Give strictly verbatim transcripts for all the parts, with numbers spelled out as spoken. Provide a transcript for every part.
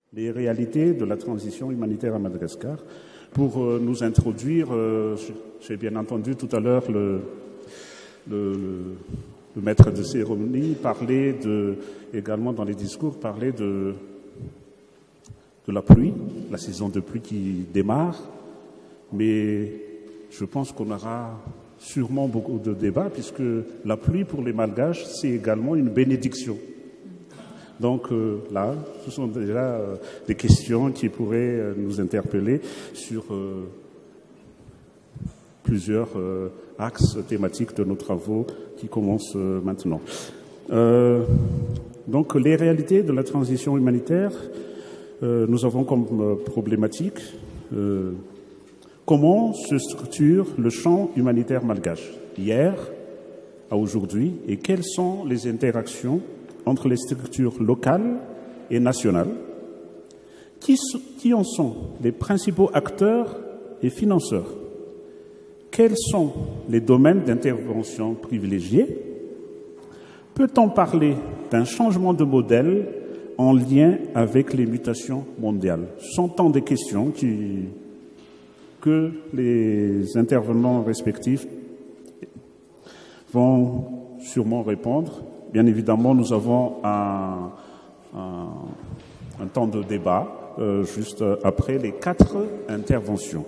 les réalités de la transition humanitaire à Madagascar. Pour euh, nous introduire, euh, j'ai bien entendu tout à l'heure le, le, le maître de cérémonie parler de, également dans les discours, parler de, de la pluie, la saison de pluie qui démarre, mais je pense qu'on aura sûrement beaucoup de débats puisque la pluie pour les Malgaches, c'est également une bénédiction. Donc euh, là, ce sont déjà euh, des questions qui pourraient euh, nous interpeller sur euh, plusieurs euh, axes thématiques de nos travaux qui commencent euh, maintenant. Euh, donc les réalités de la transition humanitaire, euh, nous avons comme euh, problématique euh, comment se structure le champ humanitaire malgache hier à aujourd'hui et quelles sont les interactions entre les structures locales et nationales, qui, qui en sont les principaux acteurs et financeurs, quels sont les domaines d'intervention privilégiés, peut-on parler d'un changement de modèle en lien avec les mutations mondiales? Ce sont tant de questions qui, que les intervenants respectifs vont sûrement répondre. Bien évidemment, nous avons un, un, un temps de débat euh, juste après les quatre interventions.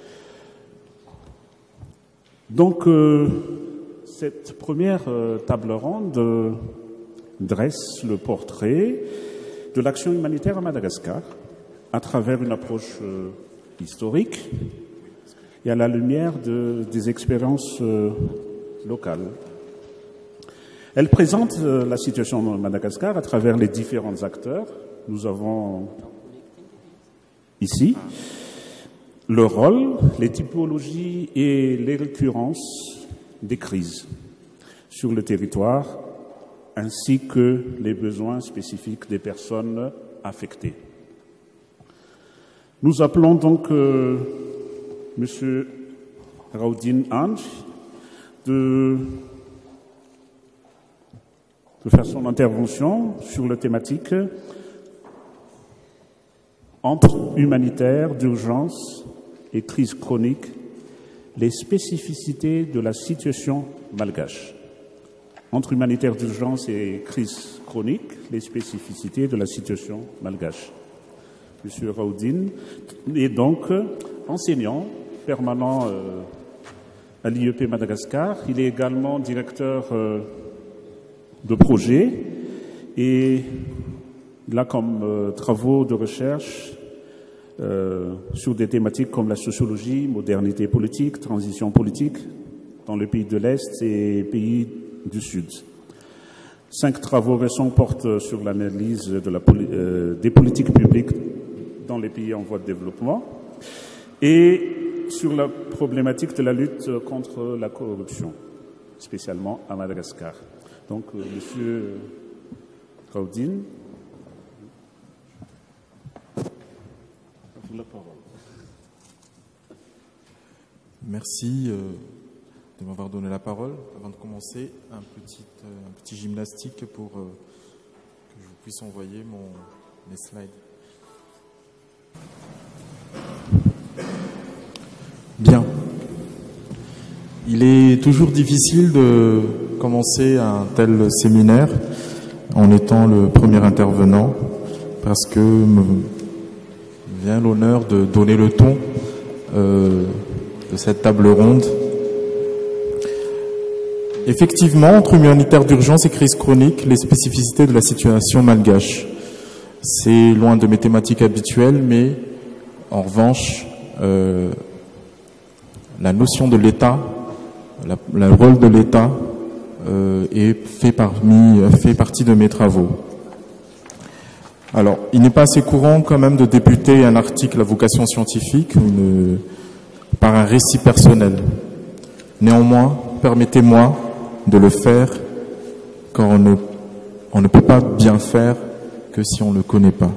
Donc, euh, cette première euh, table ronde euh, dresse le portrait de l'action humanitaire à Madagascar à travers une approche euh, historique et à la lumière de, des expériences euh, locales. Elle présente la situation de Madagascar à travers les différents acteurs. Nous avons ici le rôle, les typologies et les récurrences des crises sur le territoire, ainsi que les besoins spécifiques des personnes affectées. Nous appelons donc euh, M. Raoudine Ange de de faire son intervention sur la thématique entre humanitaire, d'urgence et crise chronique, les spécificités de la situation malgache. Entre humanitaire d'urgence et crise chronique, les spécificités de la situation malgache. Monsieur Raoudine est donc enseignant permanent euh, à l'I E P Madagascar. Il est également directeur euh, de projet et là comme euh, travaux de recherche euh, sur des thématiques comme la sociologie, modernité politique, transition politique dans les pays de l'Est et pays du Sud. Cinq travaux récents portent sur l'analyse de la poli euh, des politiques publiques dans les pays en voie de développement et sur la problématique de la lutte contre la corruption, spécialement à Madagascar. Donc, euh, Monsieur Raoudine, la parole. Merci euh, de m'avoir donné la parole. Avant de commencer, un petit, euh, un petit gymnastique pour euh, que je vous puisse envoyer mon, mes slides. Bien. Il est toujours difficile de commencer un tel séminaire en étant le premier intervenant parce que me vient l'honneur de donner le ton euh, de cette table ronde. Effectivement, entre humanitaire d'urgence et crise chronique, les spécificités de la situation malgache. C'est loin de mes thématiques habituelles, mais en revanche, euh, la notion de l'État, la, le rôle de l'État euh, est fait, parmi, fait partie de mes travaux. Alors, il n'est pas assez courant quand même de débuter un article à vocation scientifique une, par un récit personnel. Néanmoins, permettez-moi de le faire car on ne, on ne peut pas bien faire que si on ne le connaît pas.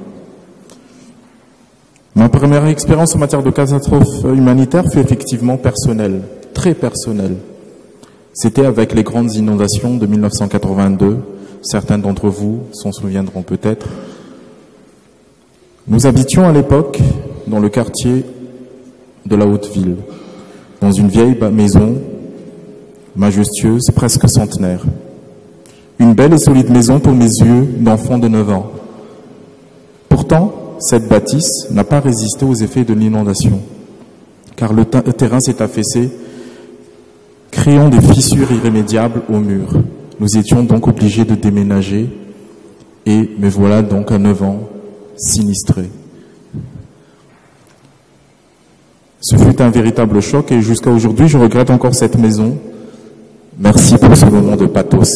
Ma première expérience en matière de catastrophe humanitaire fut effectivement personnelle, très personnelle. C'était avec les grandes inondations de mille neuf cent quatre-vingt-deux. Certains d'entre vous s'en souviendront peut-être. Nous habitions à l'époque dans le quartier de la Haute-Ville, dans une vieille maison majestueuse, presque centenaire. Une belle et solide maison pour mes yeux d'enfant de neuf ans. Pourtant, cette bâtisse n'a pas résisté aux effets de l'inondation, car le, le terrain s'est affaissé, créant des fissures irrémédiables au mur. Nous étions donc obligés de déménager, et me voilà donc à neuf ans, sinistré. Ce fut un véritable choc, et jusqu'à aujourd'hui, je regrette encore cette maison. Merci pour ce moment de pathos.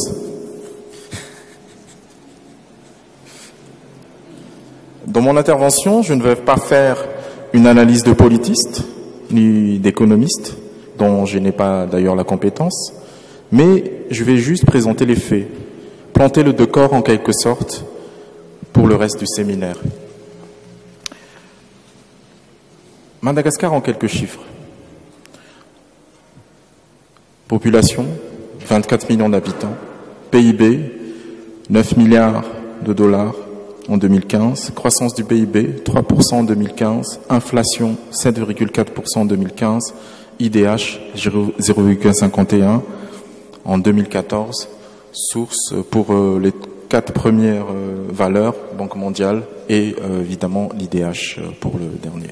Dans mon intervention, je ne vais pas faire une analyse de politiste ni d'économiste, dont je n'ai pas d'ailleurs la compétence, mais je vais juste présenter les faits, planter le décor en quelque sorte pour le reste du séminaire. Madagascar en quelques chiffres. Population, vingt-quatre millions d'habitants. P I B, neuf milliards de dollars en deux mille quinze. Croissance du P I B, trois pour cent en deux mille quinze. Inflation, sept virgule quatre pour cent en deux mille quinze. I D H, zéro virgule cinquante et un en deux mille quatorze. Source pour euh, les quatre premières euh, valeurs, Banque mondiale, et euh, évidemment l'I D H pour le dernier.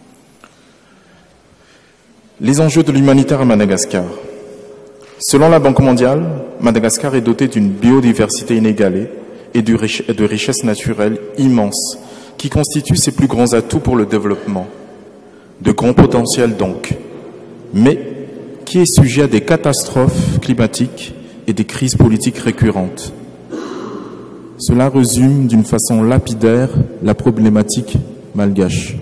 Les enjeux de l'humanitaire à Madagascar. Selon la Banque mondiale, Madagascar est doté d'une biodiversité inégalée et de richesses naturelles immenses qui constituent ses plus grands atouts pour le développement. De grands potentiels donc, mais qui est sujet à des catastrophes climatiques et des crises politiques récurrentes. Cela résume d'une façon lapidaire la problématique malgache.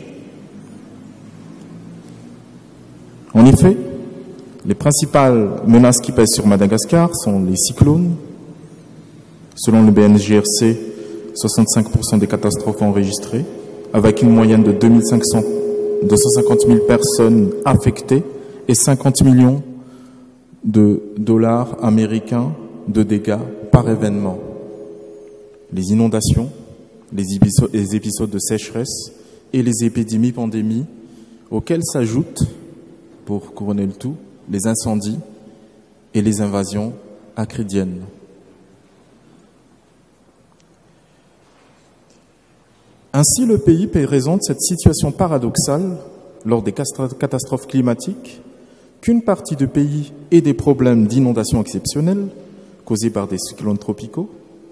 En effet, les principales menaces qui pèsent sur Madagascar sont les cyclones. Selon le B N G R C, soixante-cinq pour cent des catastrophes enregistrées, avec une moyenne de deux mille cinq cents, deux cent cinquante mille personnes affectées et cinquante millions de dollars américains de dégâts par événement. Les inondations, les épisodes, les épisodes de sécheresse et les épidémies, pandémies, auxquelles s'ajoutent, pour couronner le tout, les incendies et les invasions acridiennes. Ainsi, le pays présente cette situation paradoxale lors des catastrophes climatiques qu'une partie du pays ait des problèmes d'inondation exceptionnelles causés par des cyclones tropicaux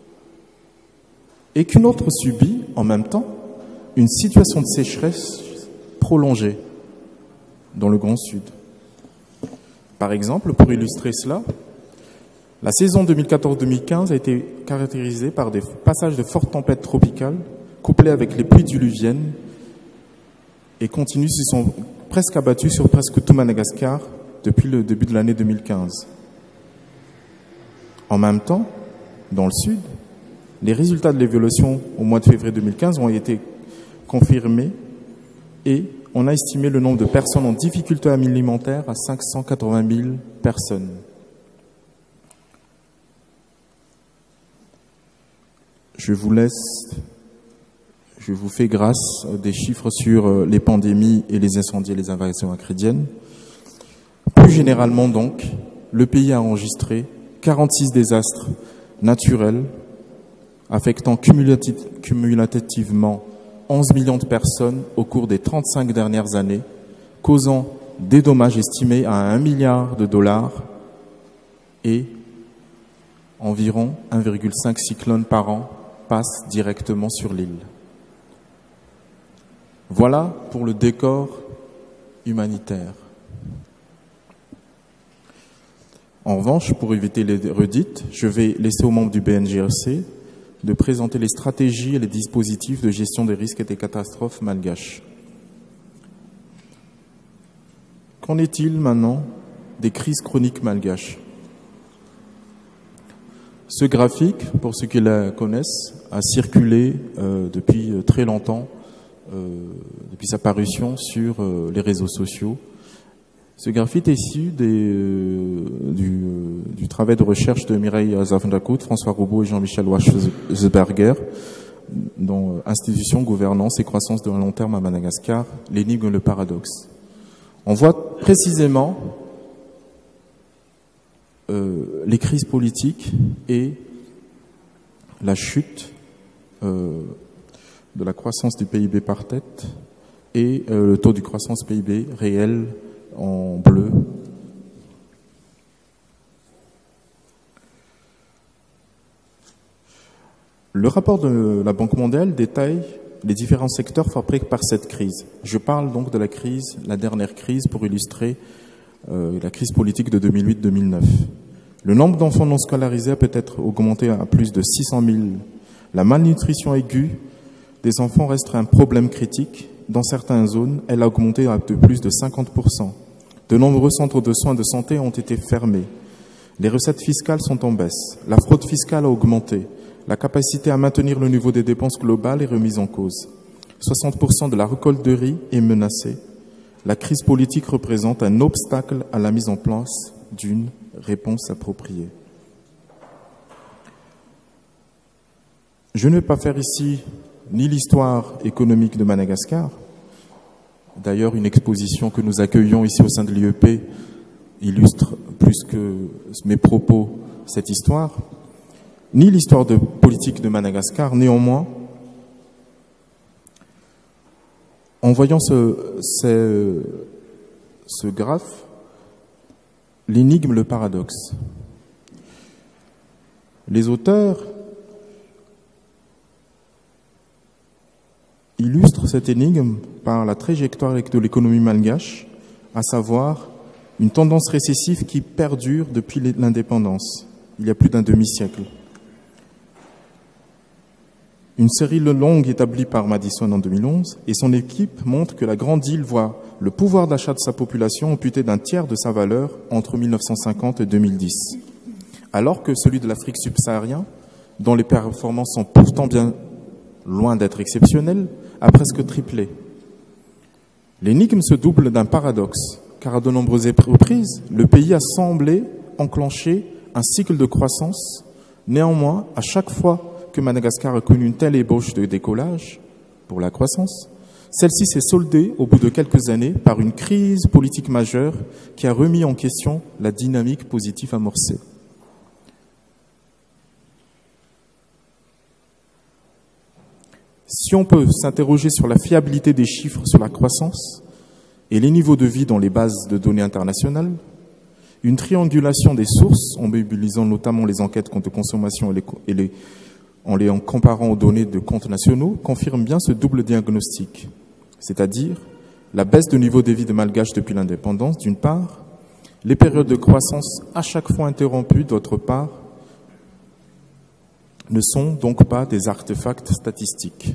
et qu'une autre subit en même temps une situation de sécheresse prolongée dans le Grand Sud. Par exemple, pour illustrer cela, la saison deux mille quatorze deux mille quinze a été caractérisée par des passages de fortes tempêtes tropicales couplées avec les pluies diluviennes et continues se sont presque abattues sur presque tout Madagascar depuis le début de l'année deux mille quinze. En même temps, dans le sud, les résultats de l'évolution au mois de février deux mille quinze ont été confirmés et on a estimé le nombre de personnes en difficulté alimentaire à cinq cent quatre-vingt mille personnes. Je vous laisse, je vous fais grâce des chiffres sur les pandémies et les incendies et les invasions acridiennes. Plus généralement donc, le pays a enregistré quarante-six désastres naturels affectant cumulativement onze millions de personnes au cours des trente-cinq dernières années, causant des dommages estimés à un milliard de dollars et environ un virgule cinq cyclones par an passent directement sur l'île. Voilà pour le décor humanitaire. En revanche, pour éviter les redites, je vais laisser aux membres du B N G R C de présenter les stratégies et les dispositifs de gestion des risques et des catastrophes malgaches. Qu'en est-il maintenant des crises chroniques malgaches? Ce graphique, pour ceux qui la connaissent, a circulé euh, depuis très longtemps, euh, depuis sa parution sur euh, les réseaux sociaux. Ce graphique est issu des, euh, du, euh, du travail de recherche de Mireille Zavndakut, François Roubaud et Jean-Michel Wachsberger dans euh, institutions, gouvernance et croissance de long terme à Madagascar, l'énigme, le paradoxe. On voit précisément euh, les crises politiques et la chute euh, de la croissance du P I B par tête et euh, le taux de croissance P I B réel en bleu. Le rapport de la Banque mondiale détaille les différents secteurs frappés par cette crise. Je parle donc de la crise, la dernière crise, pour illustrer euh, la crise politique de deux mille huit deux mille neuf. Le nombre d'enfants non scolarisés a peut-être augmenté à plus de six cent mille. La malnutrition aiguë des enfants reste un problème critique. Dans certaines zones, elle a augmenté à de plus de cinquante pour cent. De nombreux centres de soins de santé ont été fermés. Les recettes fiscales sont en baisse. La fraude fiscale a augmenté. La capacité à maintenir le niveau des dépenses globales est remise en cause. soixante pour cent de la récolte de riz est menacée. La crise politique représente un obstacle à la mise en place d'une réponse appropriée. Je ne vais pas faire ici ni l'histoire économique de Madagascar. D'ailleurs, une exposition que nous accueillons ici au sein de l'I E P illustre plus que mes propos cette histoire. Ni l'histoire de politique de Madagascar. Néanmoins, en voyant ce, ce, ce graphe, l'énigme, le paradoxe. Les auteurs illustrent cette énigme par la trajectoire de l'économie malgache, à savoir une tendance récessive qui perdure depuis l'indépendance, il y a plus d'un demi-siècle. Une série longue établie par Madison en deux mille onze et son équipe montre que la Grande Île voit le pouvoir d'achat de sa population amputé d'un tiers de sa valeur entre mille neuf cent cinquante et deux mille dix, alors que celui de l'Afrique subsaharienne, dont les performances sont pourtant bien loin d'être exceptionnelles, a presque triplé. L'énigme se double d'un paradoxe, car à de nombreuses reprises, le pays a semblé enclencher un cycle de croissance. Néanmoins, à chaque fois que Madagascar a connu une telle ébauche de décollage pour la croissance, celle-ci s'est soldée au bout de quelques années par une crise politique majeure qui a remis en question la dynamique positive amorcée. Si on peut s'interroger sur la fiabilité des chiffres sur la croissance et les niveaux de vie dans les bases de données internationales, une triangulation des sources, en mobilisant notamment les enquêtes compte de consommation et les, et les en les en comparant aux données de comptes nationaux, confirme bien ce double diagnostic, c'est-à-dire la baisse de niveau de vie des Malgaches depuis l'indépendance, d'une part, les périodes de croissance à chaque fois interrompues, d'autre part, ne sont donc pas des artefacts statistiques.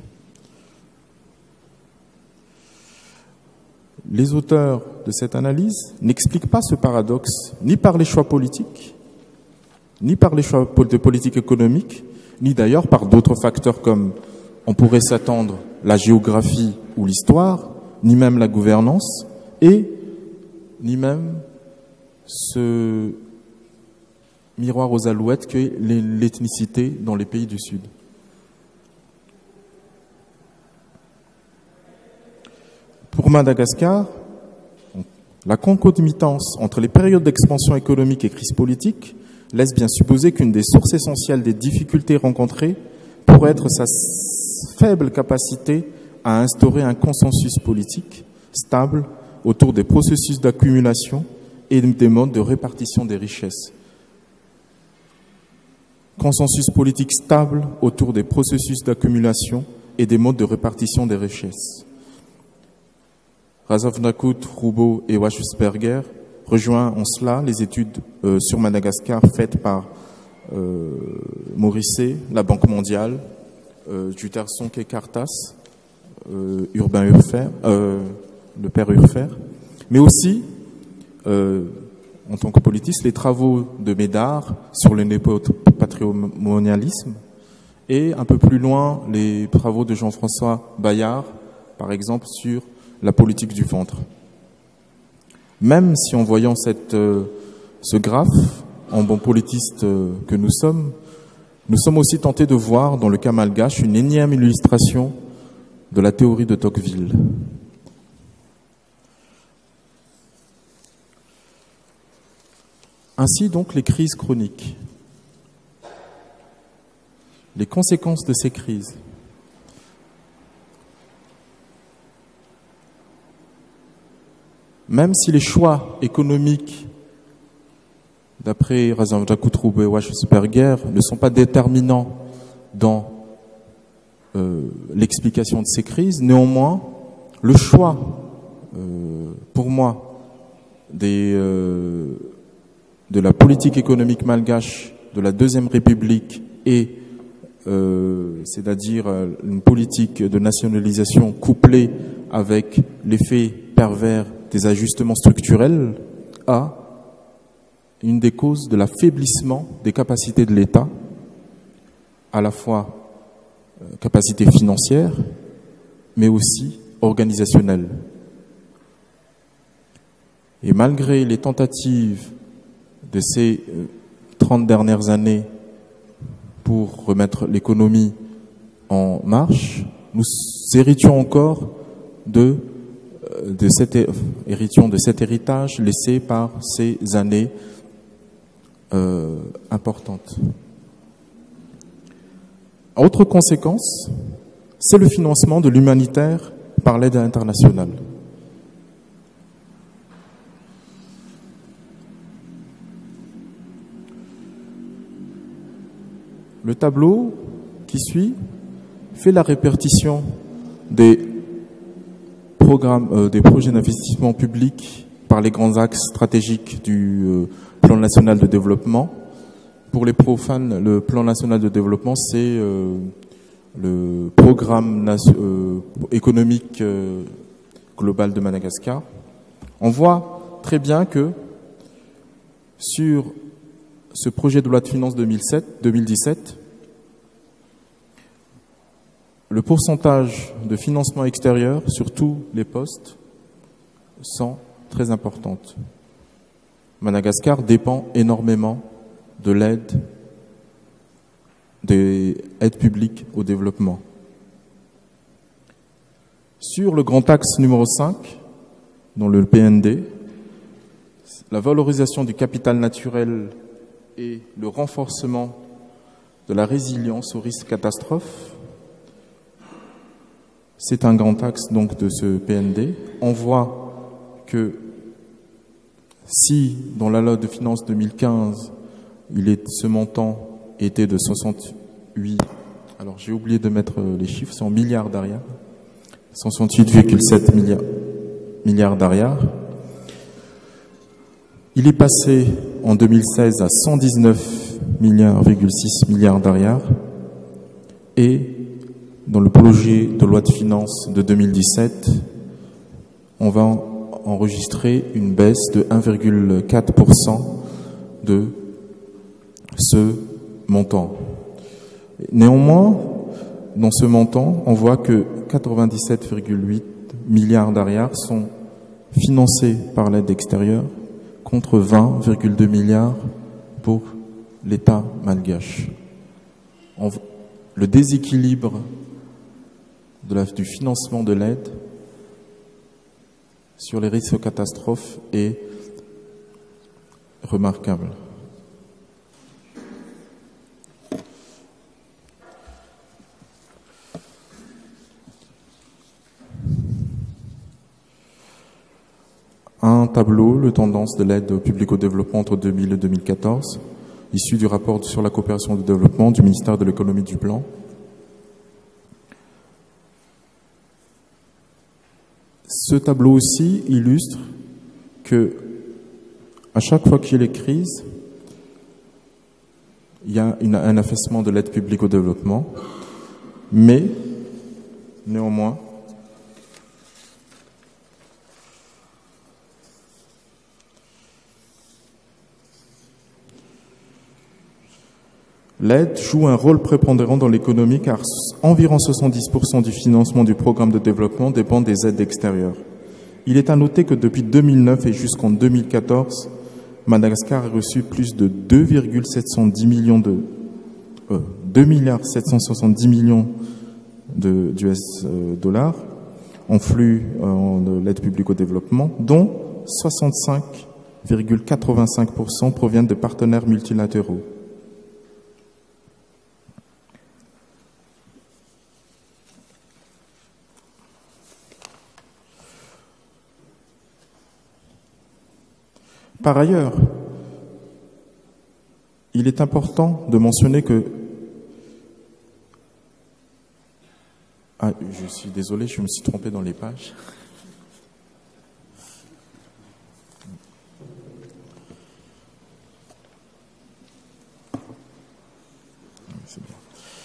Les auteurs de cette analyse n'expliquent pas ce paradoxe ni par les choix politiques, ni par les choix de politique économique, ni d'ailleurs par d'autres facteurs comme, on pourrait s'attendre, la géographie ou l'histoire, ni même la gouvernance, et ni même ce miroir aux alouettes qu'est l'ethnicité dans les pays du Sud. Pour Madagascar, la concomitance entre les périodes d'expansion économique et crise politique laisse bien supposer qu'une des sources essentielles des difficultés rencontrées pourrait être sa faible capacité à instaurer un consensus politique stable autour des processus d'accumulation et des modes de répartition des richesses. Consensus politique stable autour des processus d'accumulation et des modes de répartition des richesses. Razovnakut, Roubaud et Wachsberger rejoint en cela les études euh, sur Madagascar faites par euh, Morrissey, la Banque mondiale, euh, Juterson Kekartas, euh, Urbain Urfer, euh, le père Urfer, mais aussi, euh, en tant que politiste, les travaux de Médard sur le néopatrimonialisme et un peu plus loin les travaux de Jean-François Bayard, par exemple, sur la politique du ventre. Même si en voyant cette, euh, ce graphe, en bon politiste euh, que nous sommes, Nous sommes aussi tentés de voir dans le cas malgache une énième illustration de la théorie de Tocqueville. Ainsi donc les crises chroniques, les conséquences de ces crises. Même si les choix économiques, d'après Razan Jakutroube et Wachsberger, ne sont pas déterminants dans euh, l'explication de ces crises, néanmoins, le choix, euh, pour moi, des, euh, de la politique économique malgache de la Deuxième République et euh, c'est-à-dire une politique de nationalisation couplée avec l'effet pervers des ajustements structurels, a une des causes de l'affaiblissement des capacités de l'État, à la fois euh, capacité financière, mais aussi organisationnelle. Et malgré les tentatives de ces euh, trente dernières années pour remettre l'économie en marche, nous héritions encore de de cet, héritions de cet héritage laissé par ces années euh, importantes. Autre conséquence, c'est le financement de l'humanitaire par l'aide internationale. Le tableau qui suit fait la répartition des Programme, euh, des projets d'investissement public par les grands axes stratégiques du euh, plan national de développement. Pour les profanes, le plan national de développement, c'est euh, le programme euh, économique euh, global de Madagascar. On voit très bien que sur ce projet de loi de finances deux mille dix-sept, le pourcentage de financement extérieur sur tous les postes sont très importantes. Madagascar dépend énormément de l'aide, des aides publiques au développement. Sur le grand axe numéro cinq, dans le P N D, la valorisation du capital naturel et le renforcement de la résilience aux risques catastrophes, c'est un grand axe donc de ce P N D. On voit que si dans la loi de finances deux mille quinze, il est, ce montant était de soixante-huit, alors j'ai oublié de mettre les chiffres, c'est en milliards d'ariars, soixante-huit virgule sept milliards, milliards d'ariars. Il est passé en deux mille seize à cent dix-neuf virgule six milliards d'ariars et dans le projet de loi de finances de deux mille dix-sept, on va enregistrer une baisse de un virgule quatre pour cent de ce montant. Néanmoins, dans ce montant, on voit que quatre-vingt-dix-sept virgule huit milliards d'ariars sont financés par l'aide extérieure contre vingt virgule deux milliards pour l'État malgache. On, le déséquilibre de la, du financement de l'aide sur les risques catastrophes est remarquable. Un tableau, le tendance de l'aide publique au développement entre deux mille et deux mille quatorze, issu du rapport sur la coopération de développement du ministère de l'économie du plan. Ce tableau aussi illustre que à chaque fois qu'il y a les crises, il y a une, un affaissement de l'aide publique au développement, mais néanmoins, l'aide joue un rôle prépondérant dans l'économie car environ soixante-dix pour cent du financement du programme de développement dépend des aides extérieures. Il est à noter que depuis deux mille neuf et jusqu'en deux mille quatorze, Madagascar a reçu plus de deux virgule sept cent dix millions de... Euh, deux milliards sept cent soixante-dix millions d'U S dollars en flux euh, de l'aide publique au développement, dont soixante-cinq virgule quatre-vingt-cinq pour cent proviennent de partenaires multilatéraux. Par ailleurs, il est important de mentionner que... Ah, je suis désolé, je me suis trompé dans les pages. C'est bien.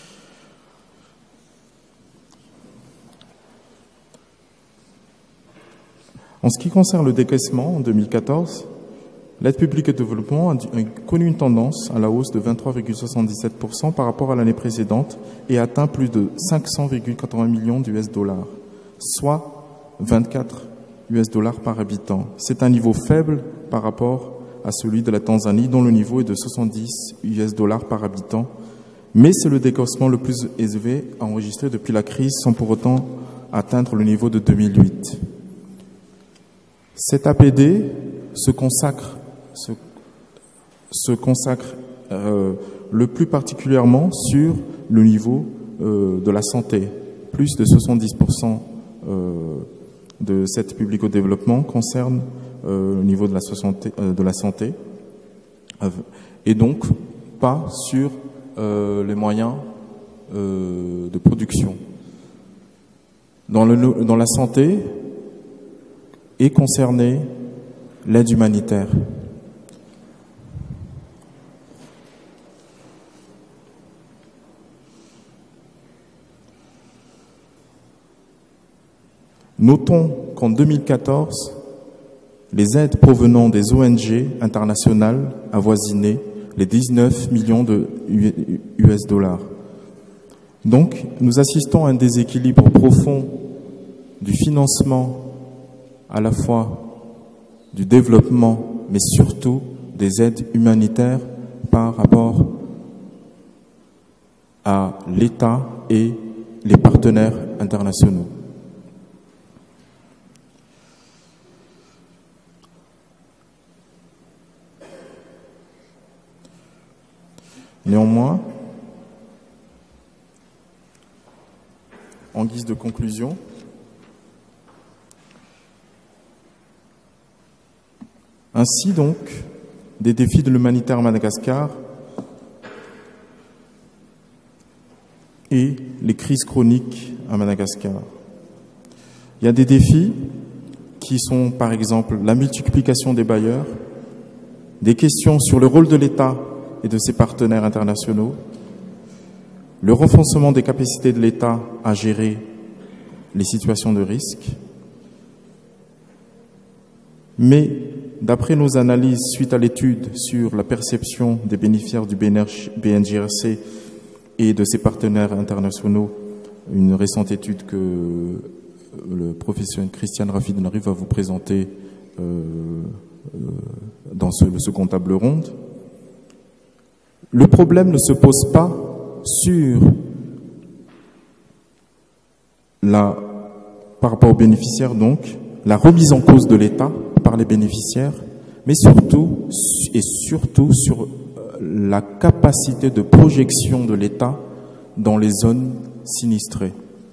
En ce qui concerne le décaissement en deux mille quatorze, l'aide publique au développement a connu une tendance à la hausse de vingt-trois virgule soixante-dix-sept pour cent par rapport à l'année précédente et atteint plus de cinq cents virgule quatre-vingts millions d'U S dollars, soit vingt-quatre U S dollars par habitant. C'est un niveau faible par rapport à celui de la Tanzanie, dont le niveau est de soixante-dix U S dollars par habitant, mais c'est le décaissement le plus élevé enregistré depuis la crise sans pour autant atteindre le niveau de deux mille huit. Cet A P D se consacre Se, se consacre euh, le plus particulièrement sur le niveau euh, de la santé. Plus de soixante-dix pour cent euh, de cette publique au développement concerne euh, le niveau de la, soixante, euh, de la santé euh, et donc pas sur euh, les moyens euh, de production. Dans, le, dans la santé est concernée l'aide humanitaire. Notons qu'en deux mille quatorze, les aides provenant des O N G internationales avoisinaient les dix-neuf millions de U S dollars. Donc, nous assistons à un déséquilibre profond du financement à la fois du développement, mais surtout des aides humanitaires par rapport à l'État et les partenaires internationaux. Néanmoins, en guise de conclusion, ainsi donc, des défis de l'humanitaire à Madagascar et les crises chroniques à Madagascar. Il y a des défis qui sont, par exemple, la multiplication des bailleurs, des questions sur le rôle de l'État et de ses partenaires internationaux, le renforcement des capacités de l'État à gérer les situations de risque. Mais d'après nos analyses suite à l'étude sur la perception des bénéficiaires du B N J R C et de ses partenaires internationaux, une récente étude que le professeur Christiane Rafid-Nari va vous présenter euh, euh, dans ce, le second table ronde, le problème ne se pose pas sur la, par rapport aux bénéficiaires donc, la remise en cause de l'État par les bénéficiaires, mais surtout et surtout sur la capacité de projection de l'État dans les zones sinistrées.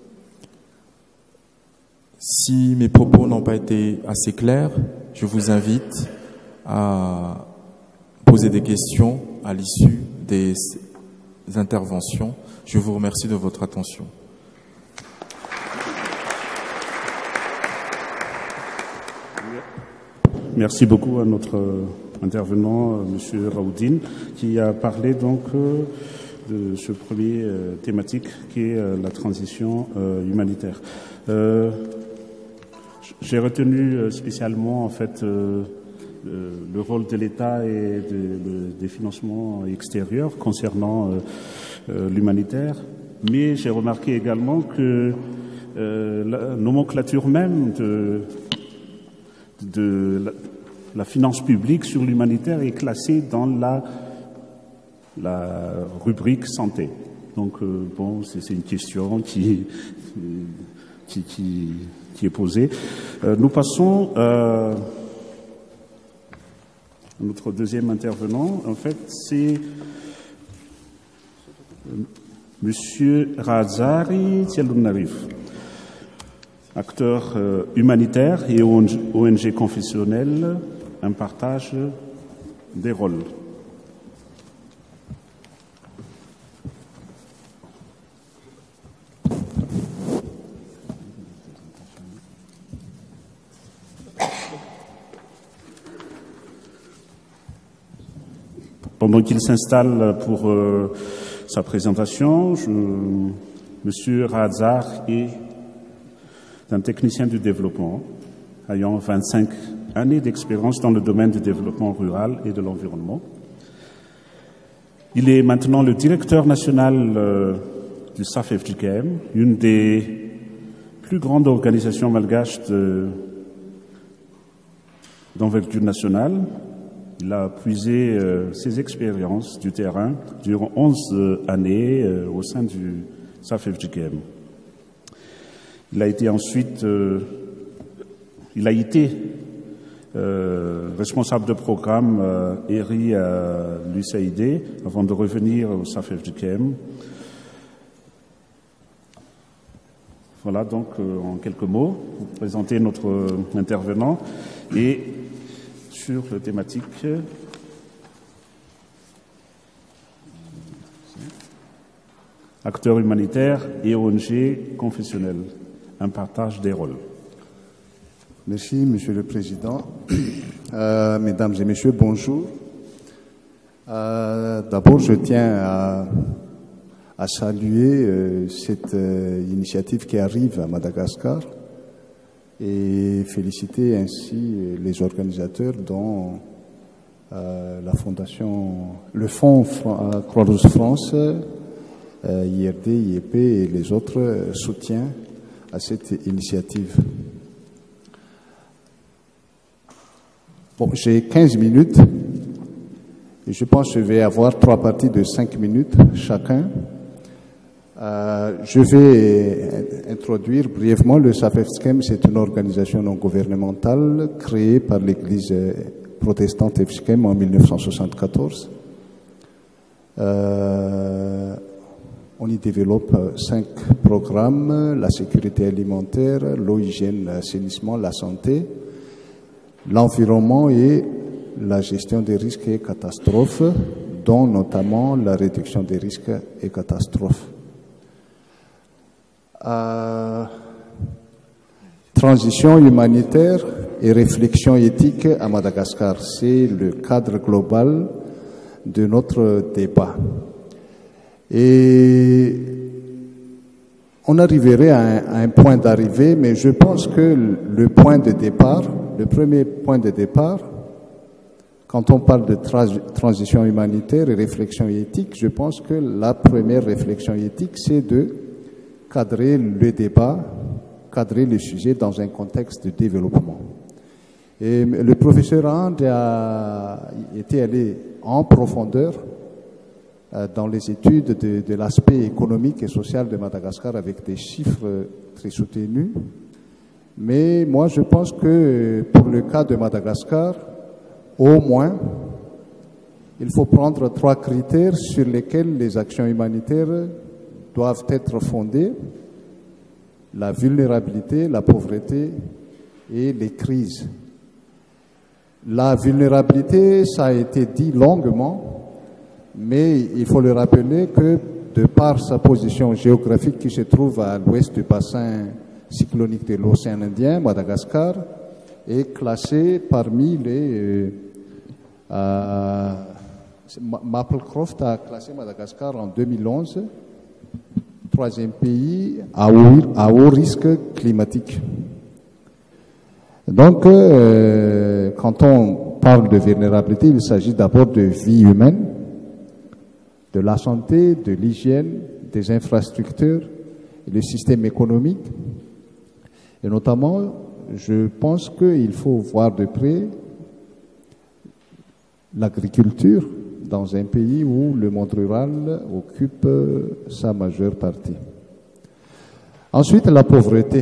Si mes propos n'ont pas été assez clairs, je vous invite à poser des questions à l'issue des interventions. Je vous remercie de votre attention. Merci beaucoup à notre intervenant, M. Raoudine, qui a parlé donc de ce premier thématique qui est la transition humanitaire. Euh, j'ai retenu spécialement en fait euh, le rôle de l'État et de, de, des financements extérieurs concernant euh, euh, l'humanitaire, mais j'ai remarqué également que euh, la nomenclature même de, de la, la finance publique sur l'humanitaire est classée dans la, la rubrique santé. Donc, euh, bon, c'est une question qui, qui, qui, qui est posée. Euh, nous passons euh, à notre deuxième intervenant. En fait, c'est Monsieur Razari Tielounarif, acteur euh, humanitaire et O N G confessionnel, un partage des rôles. Pendant qu'il s'installe pour euh, sa présentation, je, Monsieur Razar est un technicien du développement ayant vingt-cinq années d'expérience dans le domaine du développement rural et de l'environnement. Il est maintenant le directeur national euh, du S A F F J K M, une des plus grandes organisations malgaches d'envergure nationale. Il a puisé euh, ses expériences du terrain durant onze euh, années euh, au sein du S A F F J K M. Il a été ensuite, euh, il a été euh, responsable de programme euh, E R I à l'U S A I D avant de revenir au S A F F J K M. Voilà donc euh, en quelques mots, vous présentez notre euh, intervenant et sur la thématique acteurs humanitaires et O N G confessionnels, un partage des rôles. Merci, Monsieur le Président. Euh, mesdames et Messieurs, bonjour. Euh, D'abord, je tiens à, à saluer euh, cette euh, initiative qui arrive à Madagascar et féliciter ainsi les organisateurs dont euh, la fondation, le Fonds Croix-Rouge France, euh, I R D, I E P et les autres euh, soutiennent à cette initiative. Bon, j'ai quinze minutes et je pense que je vais avoir trois parties de cinq minutes chacun. Euh, je vais introduire brièvement le S A F F J K M. C'est une organisation non gouvernementale créée par l'Église protestante F J K M en mille neuf cent soixante-quatorze. Euh, on y développe cinq programmes: la sécurité alimentaire, l'eau, hygiène, l'assainissement, la santé, l'environnement et la gestion des risques et catastrophes, dont notamment la réduction des risques et catastrophes. Euh, transition humanitaire et réflexion éthique à Madagascar, c'est le cadre global de notre débat. Et on arriverait à un, à un point d'arrivée, mais je pense que le point de départ, le premier point de départ, quand on parle de tra transition humanitaire et réflexion éthique, je pense que la première réflexion éthique, c'est de cadrer le débat, cadrer le sujet dans un contexte de développement. Et le professeur And a été allé en profondeur euh, dans les études de, de l'aspect économique et social de Madagascar avec des chiffres très soutenus. Mais moi, je pense que pour le cas de Madagascar, au moins, il faut prendre trois critères sur lesquels les actions humanitaires doivent être fondées: la vulnérabilité, la pauvreté et les crises. La vulnérabilité, ça a été dit longuement, mais il faut le rappeler que de par sa position géographique qui se trouve à l'ouest du bassin cyclonique de l'océan Indien, Madagascar est classé parmi les... Euh, euh, Maplecroft a classé Madagascar en deux mille onze, troisième pays à haut, à haut risque climatique. Donc, euh, quand on parle de vulnérabilité, il s'agit d'abord de vie humaine, de la santé, de l'hygiène, des infrastructures, et le système économique. Et notamment, je pense qu'il faut voir de près l'agriculture, dans un pays où le monde rural occupe sa majeure partie. Ensuite, la pauvreté.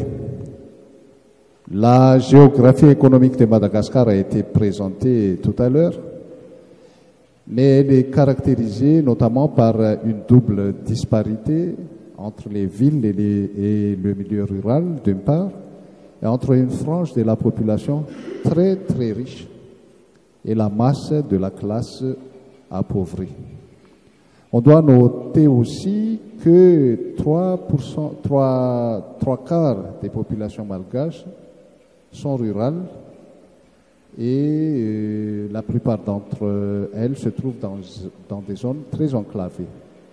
La géographie économique de Madagascar a été présentée tout à l'heure, mais elle est caractérisée notamment par une double disparité entre les villes et, les, et le milieu rural, d'une part, et entre une frange de la population très très riche et la masse de la classe appauvrie. On doit noter aussi que trois pour cent, trois, trois quarts des populations malgaches sont rurales et euh, la plupart d'entre elles se trouvent dans, dans des zones très enclavées.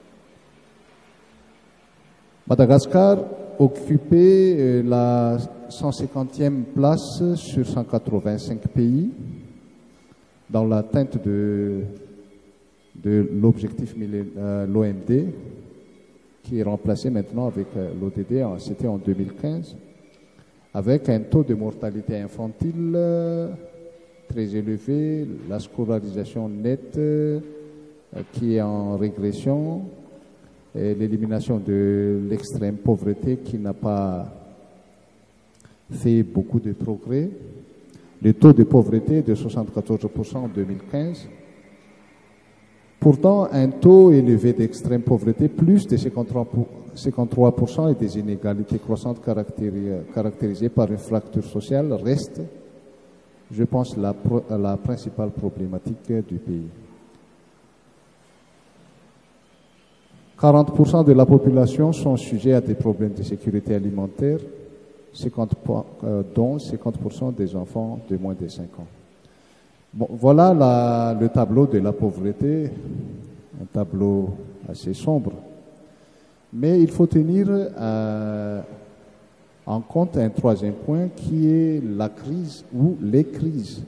Madagascar occupait euh, la cent cinquantième place sur cent quatre-vingt-cinq pays dans l'atteinte de, de l'objectif euh, l'O M D qui est remplacé maintenant avec euh, l'O D D, c'était en deux mille quinze, avec un taux de mortalité infantile euh, très élevé, la scolarisation nette euh, qui est en régression, et l'élimination de l'extrême pauvreté qui n'a pas fait beaucoup de progrès. Le taux de pauvreté est de soixante-quatorze pour cent en deux mille quinze. Pourtant, un taux élevé d'extrême pauvreté, plus de cinquante-trois pour cent et des inégalités croissantes caractérisées par une fracture sociale reste, je pense, la, la principale problématique du pays. quarante pour cent de la population sont sujets à des problèmes de sécurité alimentaire, cinquante, euh, dont cinquante pour cent des enfants de moins de cinq ans. Bon, voilà la, le tableau de la pauvreté, un tableau assez sombre. Mais il faut tenir euh, en compte un troisième point qui est la crise ou les crises.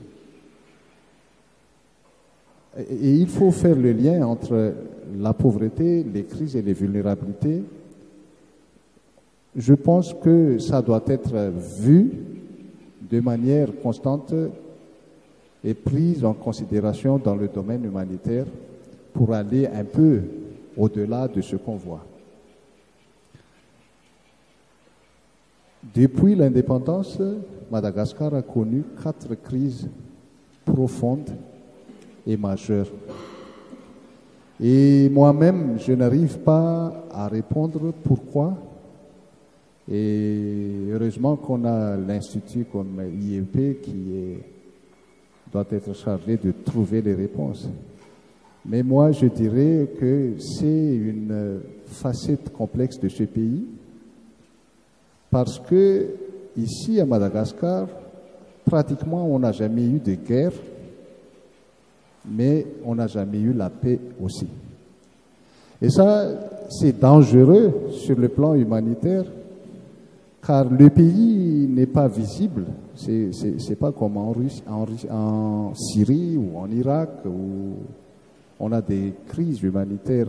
Et il faut faire le lien entre la pauvreté, les crises et les vulnérabilités. Je pense que ça doit être vu de manière constante et prise en considération dans le domaine humanitaire pour aller un peu au-delà de ce qu'on voit. Depuis l'indépendance, Madagascar a connu quatre crises profondes et majeures. Et moi-même, je n'arrive pas à répondre pourquoi. Et heureusement qu'on a l'institut comme I E P qui est, doit être chargé de trouver les réponses. Mais moi, je dirais que c'est une facette complexe de ce pays parce que ici à Madagascar, pratiquement on n'a jamais eu de guerre, mais on n'a jamais eu la paix aussi. Et ça, c'est dangereux sur le plan humanitaire, car le pays n'est pas visible. C'est, c'est, c'est pas comme en, Russie, en, en Syrie ou en Irak, où on a des crises humanitaires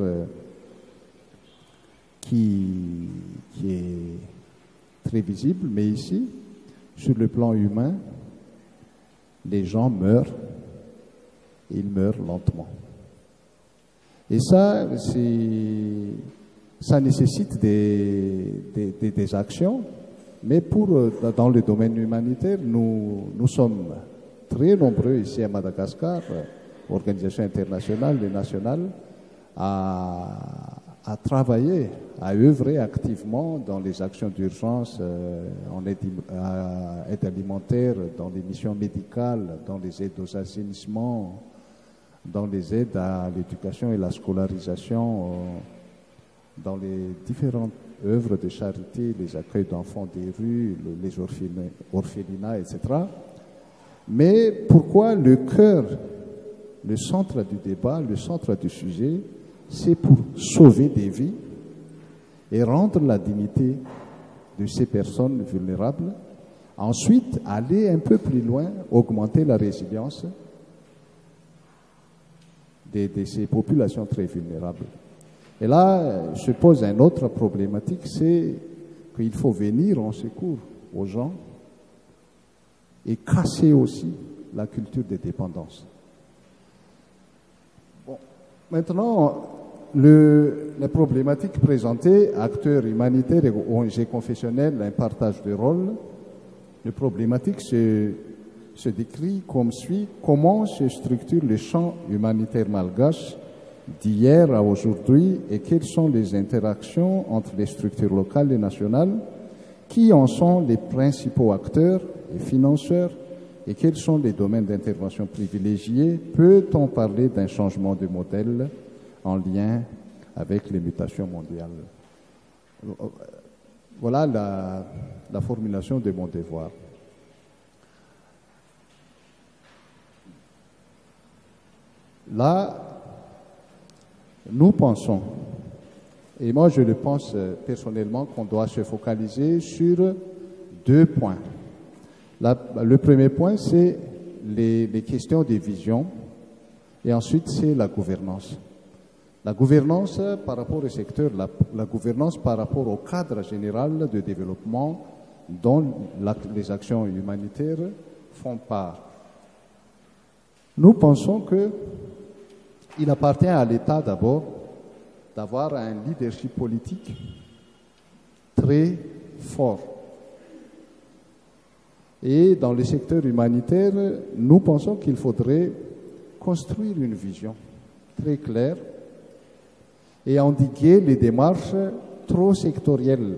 qui, qui est très visible, mais ici, sur le plan humain, les gens meurent. Ils meurent lentement. Et ça, c'est, ça nécessite des, des, des, des actions, mais pour, dans le domaine humanitaire, nous, nous sommes très nombreux ici à Madagascar, organisations internationales et nationales, à, à travailler, à œuvrer activement dans les actions d'urgence, euh, en aide, à, aide alimentaire, dans les missions médicales, dans les aides aux assainissements, dans les aides à l'éducation et la scolarisation, euh, dans les différentes œuvres de charité, les accueils d'enfants des rues, les orphelinats, et cetera. Mais pourquoi le cœur, le centre du débat, le centre du sujet, c'est pour sauver des vies et rendre la dignité de ces personnes vulnérables. Ensuite, aller un peu plus loin, augmenter la résilience de, de ces populations très vulnérables. Et là, se pose une autre problématique, c'est qu'il faut venir en secours aux gens et casser aussi la culture de dépendance. Bon, Maintenant, le, les problématiques présentées, acteurs humanitaires et O N G confessionnels, un partage de rôle, les problématiques se, se décrivent comme suit. Comment se structure le champ humanitaire malgache d'hier à aujourd'hui et quelles sont les interactions entre les structures locales et nationales? Qui en sont les principaux acteurs et financeurs et quels sont les domaines d'intervention privilégiés? Peut-on parler d'un changement de modèle en lien avec les mutations mondiales? Voilà la, la formulation de mon devoir. Là, nous pensons, et moi je le pense personnellement, qu'on doit se focaliser sur deux points. La, le premier point, c'est les, les questions des visions, et ensuite c'est la gouvernance. La gouvernance par rapport au secteur, la, la gouvernance par rapport au cadre général de développement dont la, les actions humanitaires font part. Nous pensons que il appartient à l'État d'abord d'avoir un leadership politique très fort. Et dans le secteur humanitaire, nous pensons qu'il faudrait construire une vision très claire et endiguer les démarches trop sectorielles.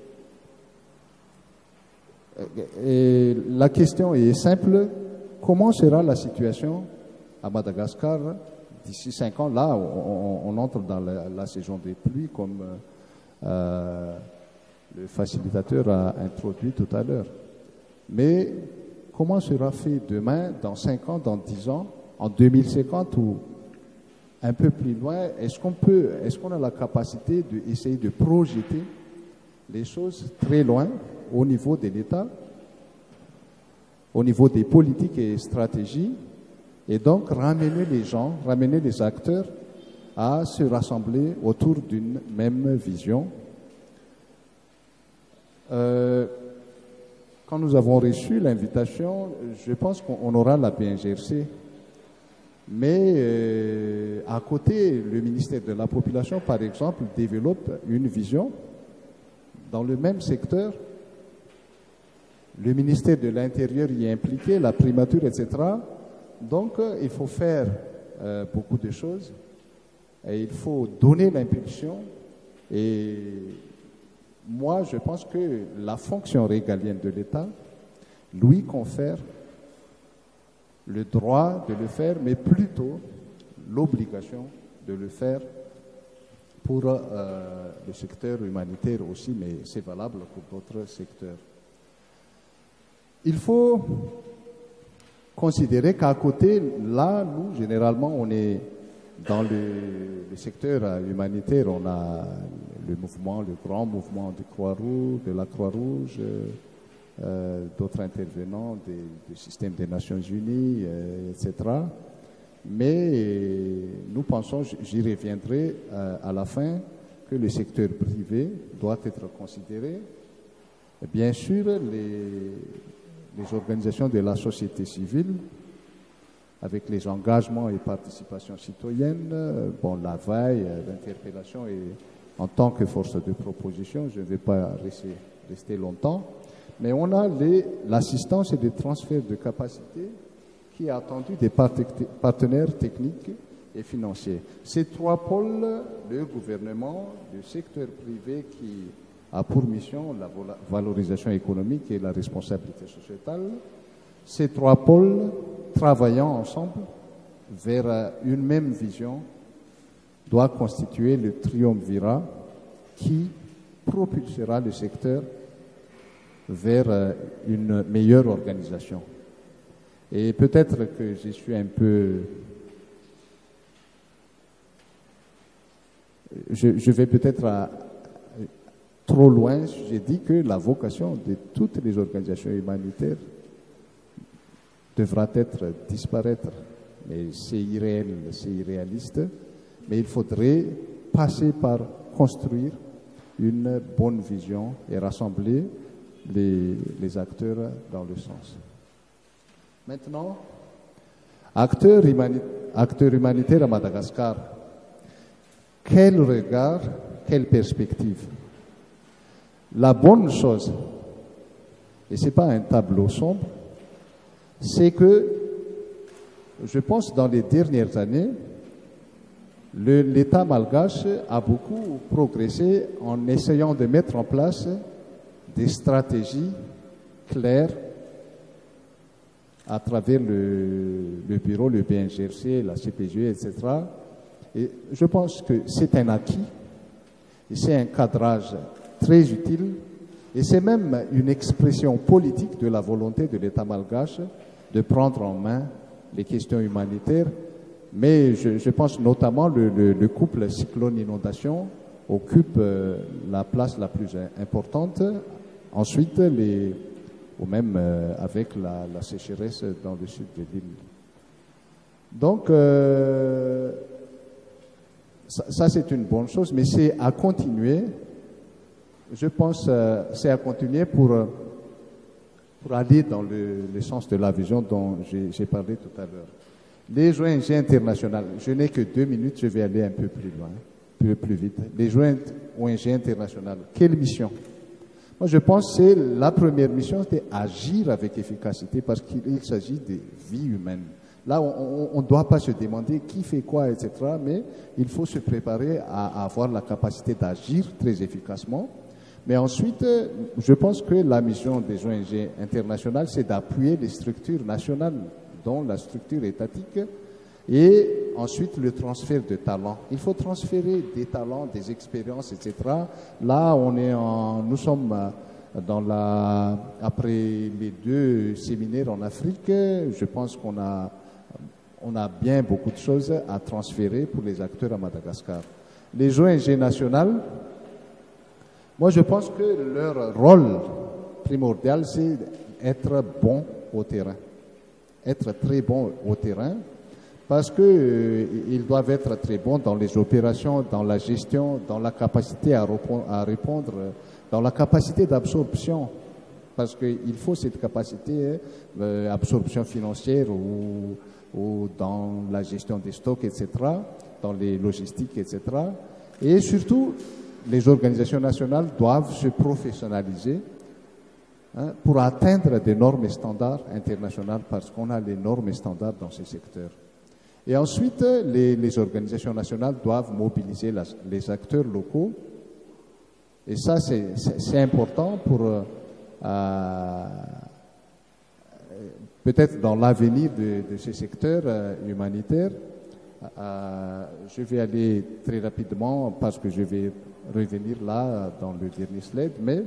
Et la question est simple, comment sera la situation à Madagascar d'ici cinq ans? Là, on, on entre dans la, la saison des pluies, comme euh, le facilitateur a introduit tout à l'heure. Mais comment sera fait demain, dans cinq ans, dans dix ans, en deux mille cinquante ou un peu plus loin? Est-ce qu'on peut, est-ce qu'on a la capacité d'essayer de projeter les choses très loin au niveau de l'État, au niveau des politiques et stratégies, et donc ramener les gens, ramener les acteurs à se rassembler autour d'une même vision. Euh, quand nous avons reçu l'invitation, je pense qu'on aura la P N G R C. Mais euh, à côté, le ministère de la Population, par exemple, développe une vision dans le même secteur. Le ministère de l'Intérieur y est impliqué, la primature, et cetera. Donc, euh, il faut faire euh, beaucoup de choses et il faut donner l'impulsion. Et moi, je pense que la fonction régalienne de l'État lui confère le droit de le faire, mais plutôt l'obligation de le faire pour euh, le secteur humanitaire aussi, mais c'est valable pour d'autres secteurs. Il faut considérer qu'à côté, là, nous, généralement, on est dans le, le secteur humanitaire, on a le mouvement, le grand mouvement de Croix-Rouge, de la Croix-Rouge, euh, d'autres intervenants des, du système des Nations Unies, euh, et cetera. Mais euh, nous pensons, j'y reviendrai euh, à la fin, que le secteur privé doit être considéré. Et bien sûr, les, les organisations de la société civile, avec les engagements et participations citoyennes, bon, la veille, l'interpellation et en tant que force de proposition, je ne vais pas rester, rester longtemps, mais on a l'assistance et les transferts de capacités qui est attendu des partenaires techniques et financiers. Ces trois pôles, le gouvernement, le secteur privé qui a pour mission la valorisation économique et la responsabilité sociétale, ces trois pôles travaillant ensemble vers une même vision doit constituer le triumvirat qui propulsera le secteur vers une meilleure organisation. Et peut-être que je suis un peu... Je, je vais peut-être à, trop loin. J'ai dit que la vocation de toutes les organisations humanitaires devra être disparaître. Mais c'est irréel, c'est irréaliste. Mais il faudrait passer par construire une bonne vision et rassembler les, les acteurs dans le sens. Maintenant, acteurs, humani acteurs humanitaires à Madagascar. quel regard, quelle perspective. La bonne chose, et ce n'est pas un tableau sombre, c'est que, je pense, dans les dernières années, l'État malgache a beaucoup progressé en essayant de mettre en place des stratégies claires à travers le, le bureau, le B N G R C, la C P G E, et cetera. Et je pense que c'est un acquis, et c'est un cadrage très utile, et c'est même une expression politique de la volonté de l'État malgache de prendre en main les questions humanitaires. Mais je, je pense notamment le, le, le couple cyclone-inondation occupe euh, la place la plus importante. Ensuite, les, ou même euh, avec la, la sécheresse dans le sud de l'île. Donc, euh, ça, ça c'est une bonne chose, mais c'est à continuer. Je pense euh, c'est à continuer pour, pour aller dans le, le sens de la vision dont j'ai parlé tout à l'heure. Les O N G internationales, je n'ai que deux minutes, je vais aller un peu plus loin, un peu plus vite. Les O N G internationales, quelle mission? Moi, je pense que c'est la première mission, c'est agir avec efficacité parce qu'il s'agit de vies humaines. Là, on ne doit pas se demander qui fait quoi, et cetera, mais il faut se préparer à, à avoir la capacité d'agir très efficacement. Mais ensuite, je pense que la mission des O N G internationales, c'est d'appuyer les structures nationales, dont la structure étatique, et ensuite le transfert de talents. Il faut transférer des talents, des expériences, et cetera. Là, on est en, nous sommes dans la, après les deux séminaires en Afrique, je pense qu'on a, on a bien beaucoup de choses à transférer pour les acteurs à Madagascar. Les O N G nationales, moi je pense que leur rôle primordial, c'est être bon au terrain. Être très bon au terrain, parce qu'ils euh, doivent être très bons dans les opérations, dans la gestion, dans la capacité à répondre, à répondre dans la capacité d'absorption, parce qu'il faut cette capacité d'absorption euh, financière ou, ou dans la gestion des stocks, et cetera, dans les logistiques, et cetera. Et surtout, les organisations nationales doivent se professionnaliser pour atteindre des normes et standards internationaux, parce qu'on a les normes et standards dans ces secteurs. Et ensuite, les, les organisations nationales doivent mobiliser la, les acteurs locaux. Et ça, c'est important pour, euh, peut-être dans l'avenir de, de ces secteurs euh, humanitaires. Euh, je vais aller très rapidement, parce que je vais revenir là dans le dernier slide, mais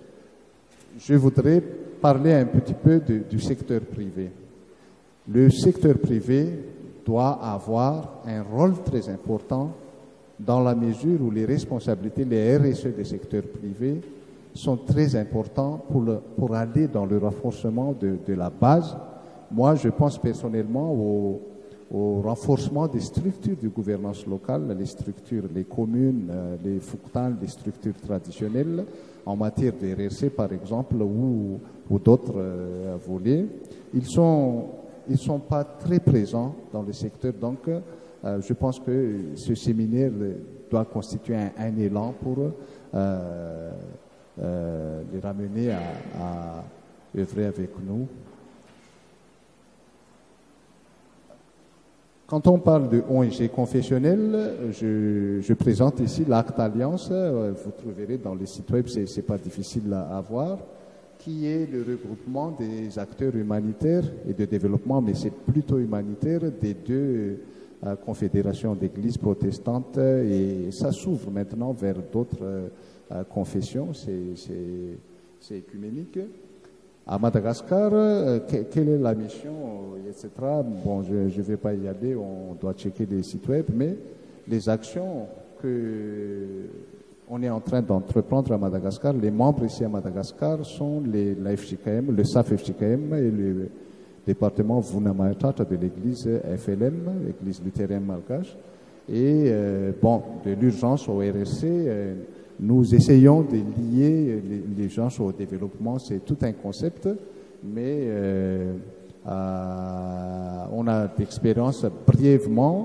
je voudrais parler un petit peu de, du secteur privé. Le secteur privé doit avoir un rôle très important dans la mesure où les responsabilités, les R S E des secteurs privés sont très importants pour, le, pour aller dans le renforcement de, de la base. Moi, je pense personnellement au, au renforcement des structures de gouvernance locale, les structures, les communes, les Fouktans, les structures traditionnelles, en matière de R R C par exemple, ou, ou d'autres euh, volets. Ils sont, ils sont pas très présents dans le secteur, donc euh, je pense que ce séminaire doit constituer un, un élan pour euh, euh, les ramener à, à œuvrer avec nous. Quand on parle de O N G confessionnel, je, je présente ici l'Acte Alliance, vous trouverez dans les sites web, c'est pas difficile à, à voir, qui est le regroupement des acteurs humanitaires et de développement, mais c'est plutôt humanitaire, des deux euh, confédérations d'églises protestantes, et ça s'ouvre maintenant vers d'autres euh, confessions, c'est écuménique. À Madagascar, euh, que, quelle est la mission, et cetera. Bon, je ne vais pas y aller, on doit checker les sites web, mais les actions que on est en train d'entreprendre à Madagascar, les membres ici à Madagascar sont les, la F J K M, le S A F F J K M et le département Vunamayatata de l'église F L M, l'église luthérienne malgache. Et euh, bon, de l'urgence au R R C, euh, nous essayons de lier l'urgence au développement, c'est tout un concept, mais euh, euh, on a d'expérience brièvement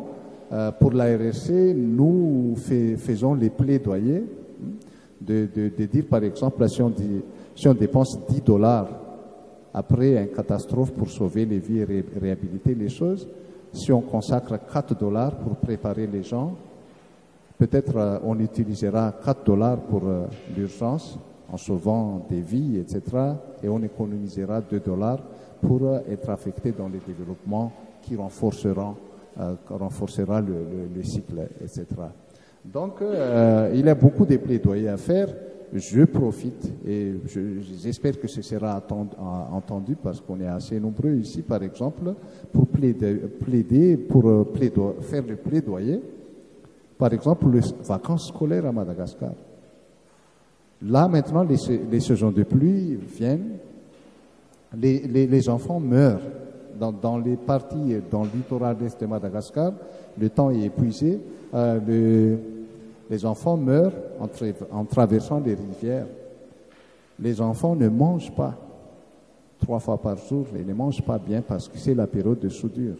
euh, pour la R R C, nous fait, faisons les plaidoyers de, de, de dire, par exemple, si on, dit, si on dépense dix dollars après une catastrophe pour sauver les vies et ré, réhabiliter les choses, si on consacre quatre dollars pour préparer les gens, peut-être euh, on utilisera quatre dollars pour euh, l'urgence en sauvant des vies, et cetera. Et on économisera deux dollars pour euh, être affecté dans les développements qui renforceront, euh, renforcera le, le, le cycle, et cetera. Donc, euh, il y a beaucoup de plaidoyers à faire. Je profite et j'espère que ce sera entendu parce qu'on est assez nombreux ici, par exemple, pour plaider, plaider pour plaido, faire le plaidoyer. Par exemple, les vacances scolaires à Madagascar. Là, maintenant, les, les saisons de pluie viennent, les, les, les enfants meurent. Dans, dans les parties, dans le littoral est de Madagascar, le temps est épuisé, euh, le, les enfants meurent en, tra en traversant les rivières. Les enfants ne mangent pas trois fois par jour, ils ne mangent pas bien parce que c'est la période de soudure.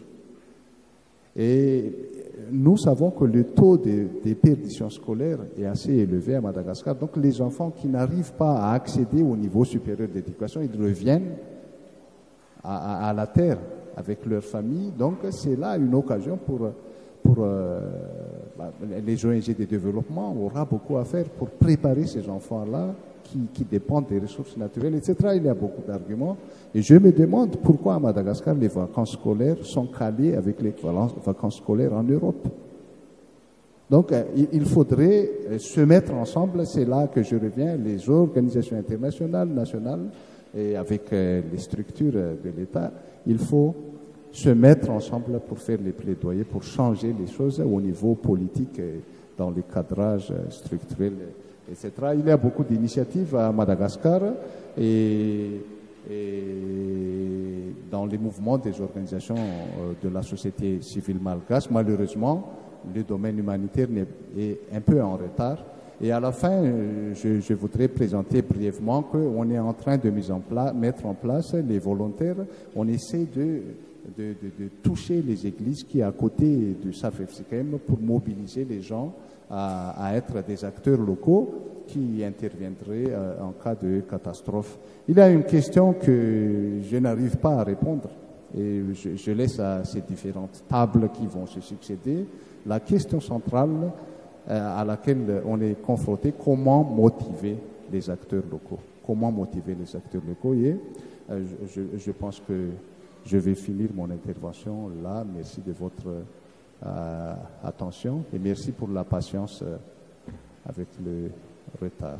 Et nous savons que le taux de, de perdition scolaire est assez élevé à Madagascar. Donc les enfants qui n'arrivent pas à accéder au niveau supérieur d'éducation, ils reviennent à, à, à la terre avec leur famille. Donc c'est là une occasion pour, pour euh, bah, les O N G de développement. On aura beaucoup à faire pour préparer ces enfants-là qui, qui dépendent des ressources naturelles, et cetera. Il y a beaucoup d'arguments. Et je me demande pourquoi à Madagascar les vacances scolaires sont calées avec les vacances scolaires en Europe. Donc il faudrait se mettre ensemble, c'est là que je reviens, les organisations internationales, nationales, et avec les structures de l'État, il faut se mettre ensemble pour faire les plaidoyers, pour changer les choses au niveau politique, dans les cadrages structurels, et cetera. Il y a beaucoup d'initiatives à Madagascar et, et dans les mouvements des organisations de la société civile malgache. Malheureusement, le domaine humanitaire est un peu en retard. Et à la fin, je, je voudrais présenter brièvement qu'on est en train de mise en place, mettre en place les volontaires. On essaie de, de, de, de toucher les églises qui sont à côté du S A F F C K M pour mobiliser les gens à, à être des acteurs locaux qui interviendraient euh, en cas de catastrophe. Il y a une question que je n'arrive pas à répondre et je, je laisse à ces différentes tables qui vont se succéder. La question centrale à laquelle on est confronté, comment motiver les acteurs locaux. Comment motiver les acteurs locaux. Et euh, je, je pense que je vais finir mon intervention là. Merci de votre euh, attention et merci pour la patience euh, avec le retard.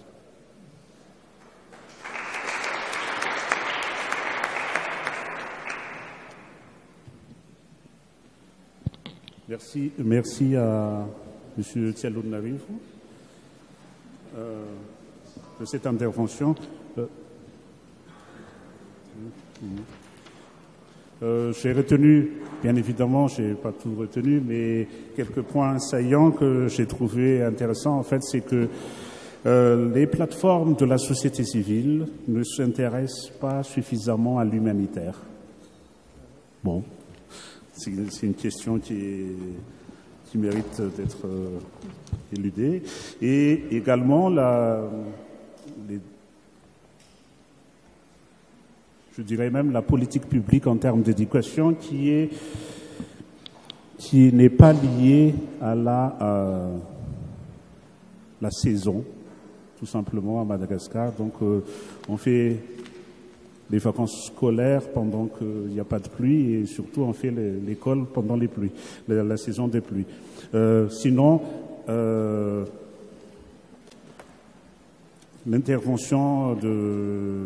Merci, merci à Monsieur Tialou Narif, euh, de cette intervention. Euh, euh, j'ai retenu, bien évidemment, je n'ai pas tout retenu, mais quelques points saillants que j'ai trouvé intéressants, en fait, c'est que euh, les plateformes de la société civile ne s'intéressent pas suffisamment à l'humanitaire. Bon, c'est une question qui est... qui mérite d'être euh, éludé. Et également, la, les, je dirais même la politique publique en termes d'éducation qui est qui n'est pas liée à la, euh, la saison, tout simplement, à Madagascar. Donc, euh, on fait les vacances scolaires pendant qu'il n'y a pas de pluie et surtout on fait l'école pendant les pluies, la, la saison des pluies. Euh, sinon, euh, l'intervention de,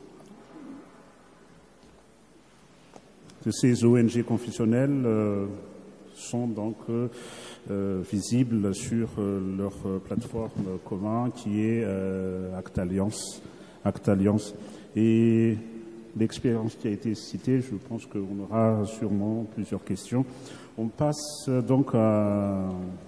de ces O N G confessionnelles euh, sont donc euh, visibles sur euh, leur plateforme commune qui est euh, Act Alliance. Act Alliance. Et l'expérience qui a été citée, je pense qu'on aura sûrement plusieurs questions. On passe donc à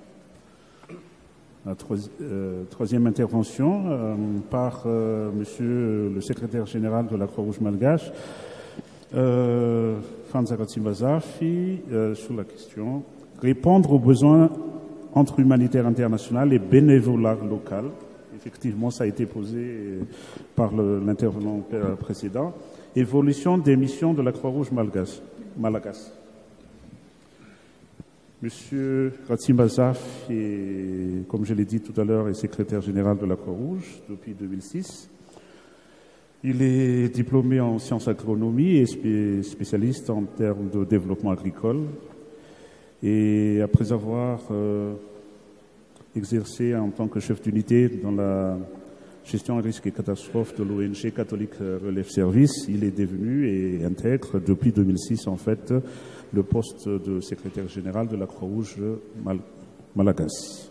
la euh, troisième intervention euh, par euh, Monsieur le secrétaire général de la Croix-Rouge malgache, euh, Fanzarati Mazafi, euh, sur la question répondre aux besoins entre humanitaire international et bénévolat local. Effectivement, ça a été posé par l'intervenant précédent. Évolution des missions de la Croix-Rouge malgache. Malagasy. Monsieur Ratsim Azaf, est, comme je l'ai dit tout à l'heure, est secrétaire général de la Croix-Rouge depuis deux mille six. Il est diplômé en sciences agronomie et spécialiste en termes de développement agricole. Et après avoir euh, exercé en tant que chef d'unité dans la gestion risques et catastrophes de l'O N G Catholique Relief Service, il est devenu et intègre depuis deux mille six en fait le poste de secrétaire général de la Croix-Rouge Mal Malagasy.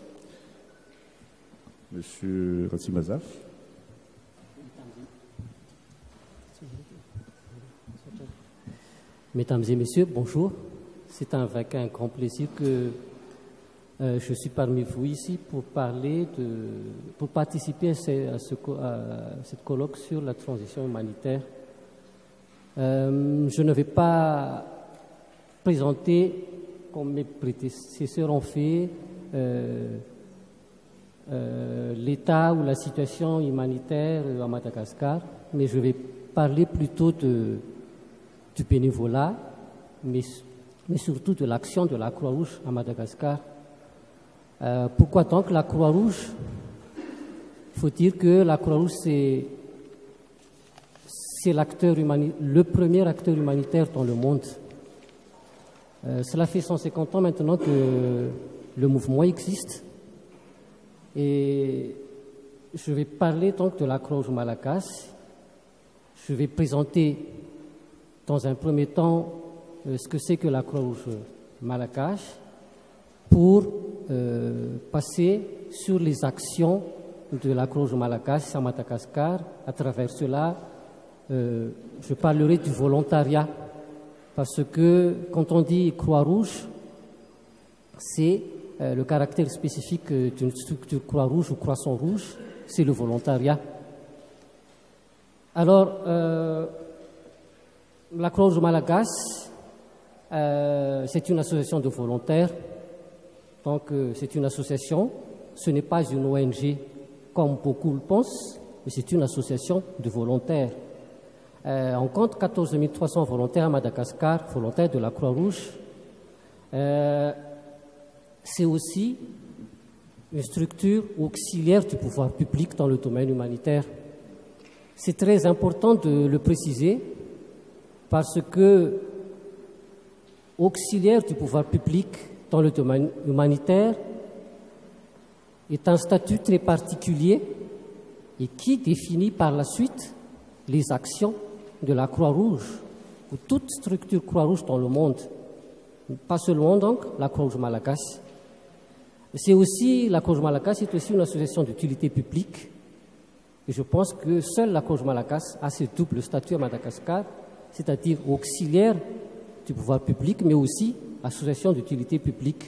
Monsieur Ratsim Azaf. Mesdames et messieurs, bonjour. C'est avec un grand plaisir que euh, je suis parmi vous ici pour parler de, pour participer à, ce, à, ce, à cette colloque sur la transition humanitaire. Euh, je ne vais pas présenter, comme mes prédécesseurs ont fait, euh, euh, l'état ou la situation humanitaire à Madagascar, mais je vais parler plutôt de, du bénévolat, mais, mais surtout de l'action de la Croix-Rouge à Madagascar. Euh, pourquoi donc la Croix-Rouge? Il faut dire que la Croix-Rouge, c'est l'acteur humani- le premier acteur humanitaire dans le monde. Euh, cela fait cent cinquante ans maintenant que le mouvement existe. Et je vais parler donc de la Croix-Rouge malagasy. Je vais présenter dans un premier temps euh, ce que c'est que la Croix-Rouge malagasy pour euh, passer sur les actions de la Croix-Rouge malagasy à Madagascar. À travers cela, euh, je parlerai du volontariat. Parce que quand on dit Croix-Rouge, c'est euh, le caractère spécifique d'une structure Croix-Rouge ou Croissant Rouge, c'est le volontariat. Alors, euh, la Croix-Rouge malagasy, euh, c'est une association de volontaires. Donc, euh, c'est une association, ce n'est pas une O N G comme beaucoup le pensent, mais c'est une association de volontaires. Euh, on compte quatorze mille trois cents volontaires à Madagascar, volontaires de la Croix-Rouge. Euh, c'est aussi une structure auxiliaire du pouvoir public dans le domaine humanitaire. C'est très important de le préciser parce que auxiliaire du pouvoir public dans le domaine humanitaire est un statut très particulier et qui définit par la suite les actions de la Croix-Rouge, ou toute structure Croix-Rouge dans le monde, pas seulement donc la Croix-Rouge malagasy. C'est aussi, la Croix-Rouge malagasy est aussi une association d'utilité publique, et je pense que seule la Croix-Rouge malagasy a ce double statut à Madagascar, c'est-à-dire auxiliaire du pouvoir public, mais aussi association d'utilité publique.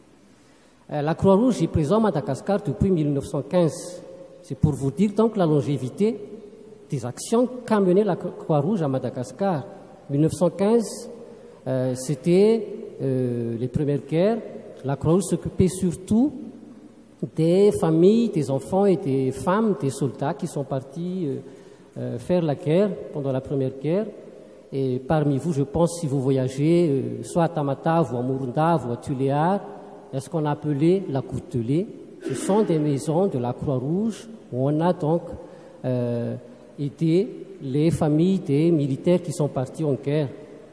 La Croix-Rouge est présente à Madagascar depuis mille neuf cent quinze. C'est pour vous dire donc la longévité des actions qu'a mené la Croix-Rouge à Madagascar. mille neuf cent quinze, euh, c'était euh, les premières guerres. La Croix-Rouge s'occupait surtout des familles, des enfants et des femmes, des soldats qui sont partis euh, euh, faire la guerre pendant la première guerre. Et parmi vous, je pense, si vous voyagez, euh, soit à Tamatave ou à Murundave ou à Tuléar, il y a ce qu'on appelait la Courtelée. Ce sont des maisons de la Croix-Rouge où on a donc euh, aider les familles des militaires qui sont partis en guerre.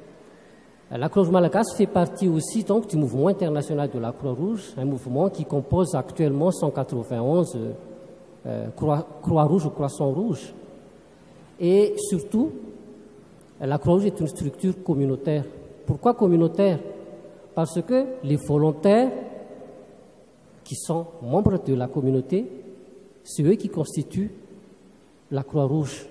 La Croix-Rouge malagasy fait partie aussi donc du mouvement international de la Croix-Rouge, un mouvement qui compose actuellement cent quatre-vingt-onze euh, Croix-Rouge ou Croissant Rouge. Et surtout, la Croix-Rouge est une structure communautaire. Pourquoi communautaire? Parce que les volontaires qui sont membres de la communauté, c'est eux qui constituent la Croix-Rouge.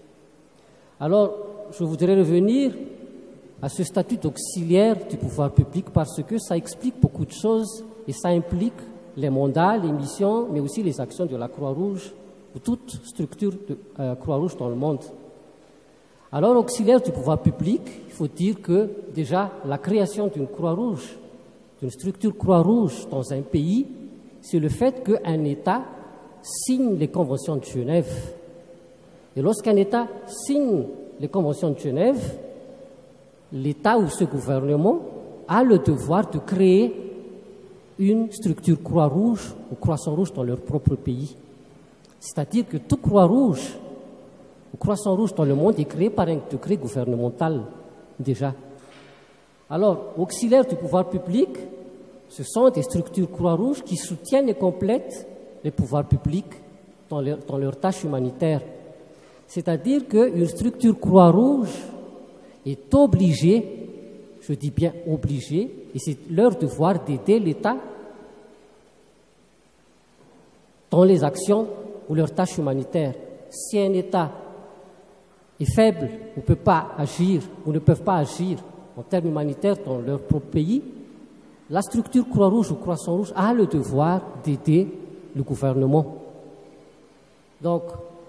Alors, je voudrais revenir à ce statut d'auxiliaire du pouvoir public parce que ça explique beaucoup de choses et ça implique les mandats, les missions, mais aussi les actions de la Croix-Rouge ou toute structure de euh, Croix-Rouge dans le monde. Alors, auxiliaire du pouvoir public, il faut dire que déjà la création d'une Croix-Rouge, d'une structure Croix-Rouge dans un pays, c'est le fait qu'un État signe les conventions de Genève. Et lorsqu'un État signe les conventions de Genève, l'État ou ce gouvernement a le devoir de créer une structure Croix-Rouge ou Croissant-Rouge dans leur propre pays. C'est-à-dire que tout Croix-Rouge ou Croissant-Rouge dans le monde est créé par un décret gouvernemental déjà. Alors, auxiliaires du pouvoir public, ce sont des structures Croix-Rouge qui soutiennent et complètent les pouvoirs publics dans leur, dans leurs tâches humanitaires. C'est-à-dire qu'une structure Croix-Rouge est obligée, je dis bien obligée, et c'est leur devoir d'aider l'État dans les actions ou leurs tâches humanitaires. Si un État est faible ou ne peut pas agir, ou ne peuvent pas agir en termes humanitaires dans leur propre pays, la structure Croix-Rouge ou Croissant-Rouge a le devoir d'aider le gouvernement. Donc,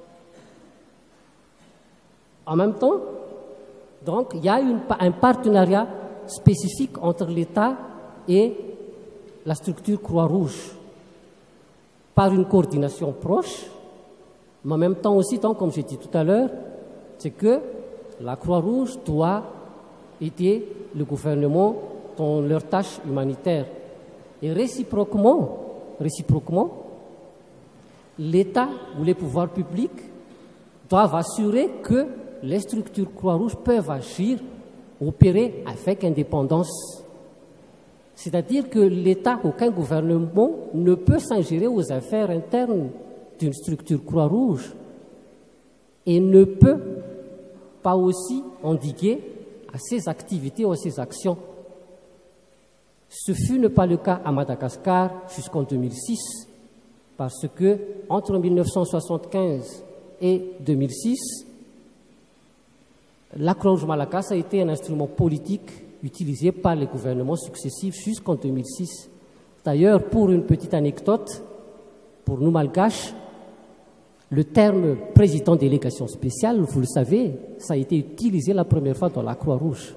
en même temps, donc, il y a une, un partenariat spécifique entre l'État et la structure Croix-Rouge par une coordination proche, mais en même temps aussi, donc, comme j'ai dit tout à l'heure, c'est que la Croix-Rouge doit aider le gouvernement dans leurs tâches humanitaires. Et réciproquement, réciproquement, l'État ou les pouvoirs publics doivent assurer que les structures Croix-Rouge peuvent agir, opérer avec indépendance. C'est-à-dire que l'État, aucun gouvernement ne peut s'ingérer aux affaires internes d'une structure Croix-Rouge et ne peut pas aussi endiguer à ses activités ou à ses actions. Ce fut ne pas le cas à Madagascar jusqu'en deux mille six, parce que entre mille neuf cent soixante-quinze et deux mille six, la Croix-Rouge malagasy a été un instrument politique utilisé par les gouvernements successifs jusqu'en deux mille six. D'ailleurs, pour une petite anecdote, pour nous malgaches, le terme président délégation spéciale, vous le savez, ça a été utilisé la première fois dans la Croix-Rouge.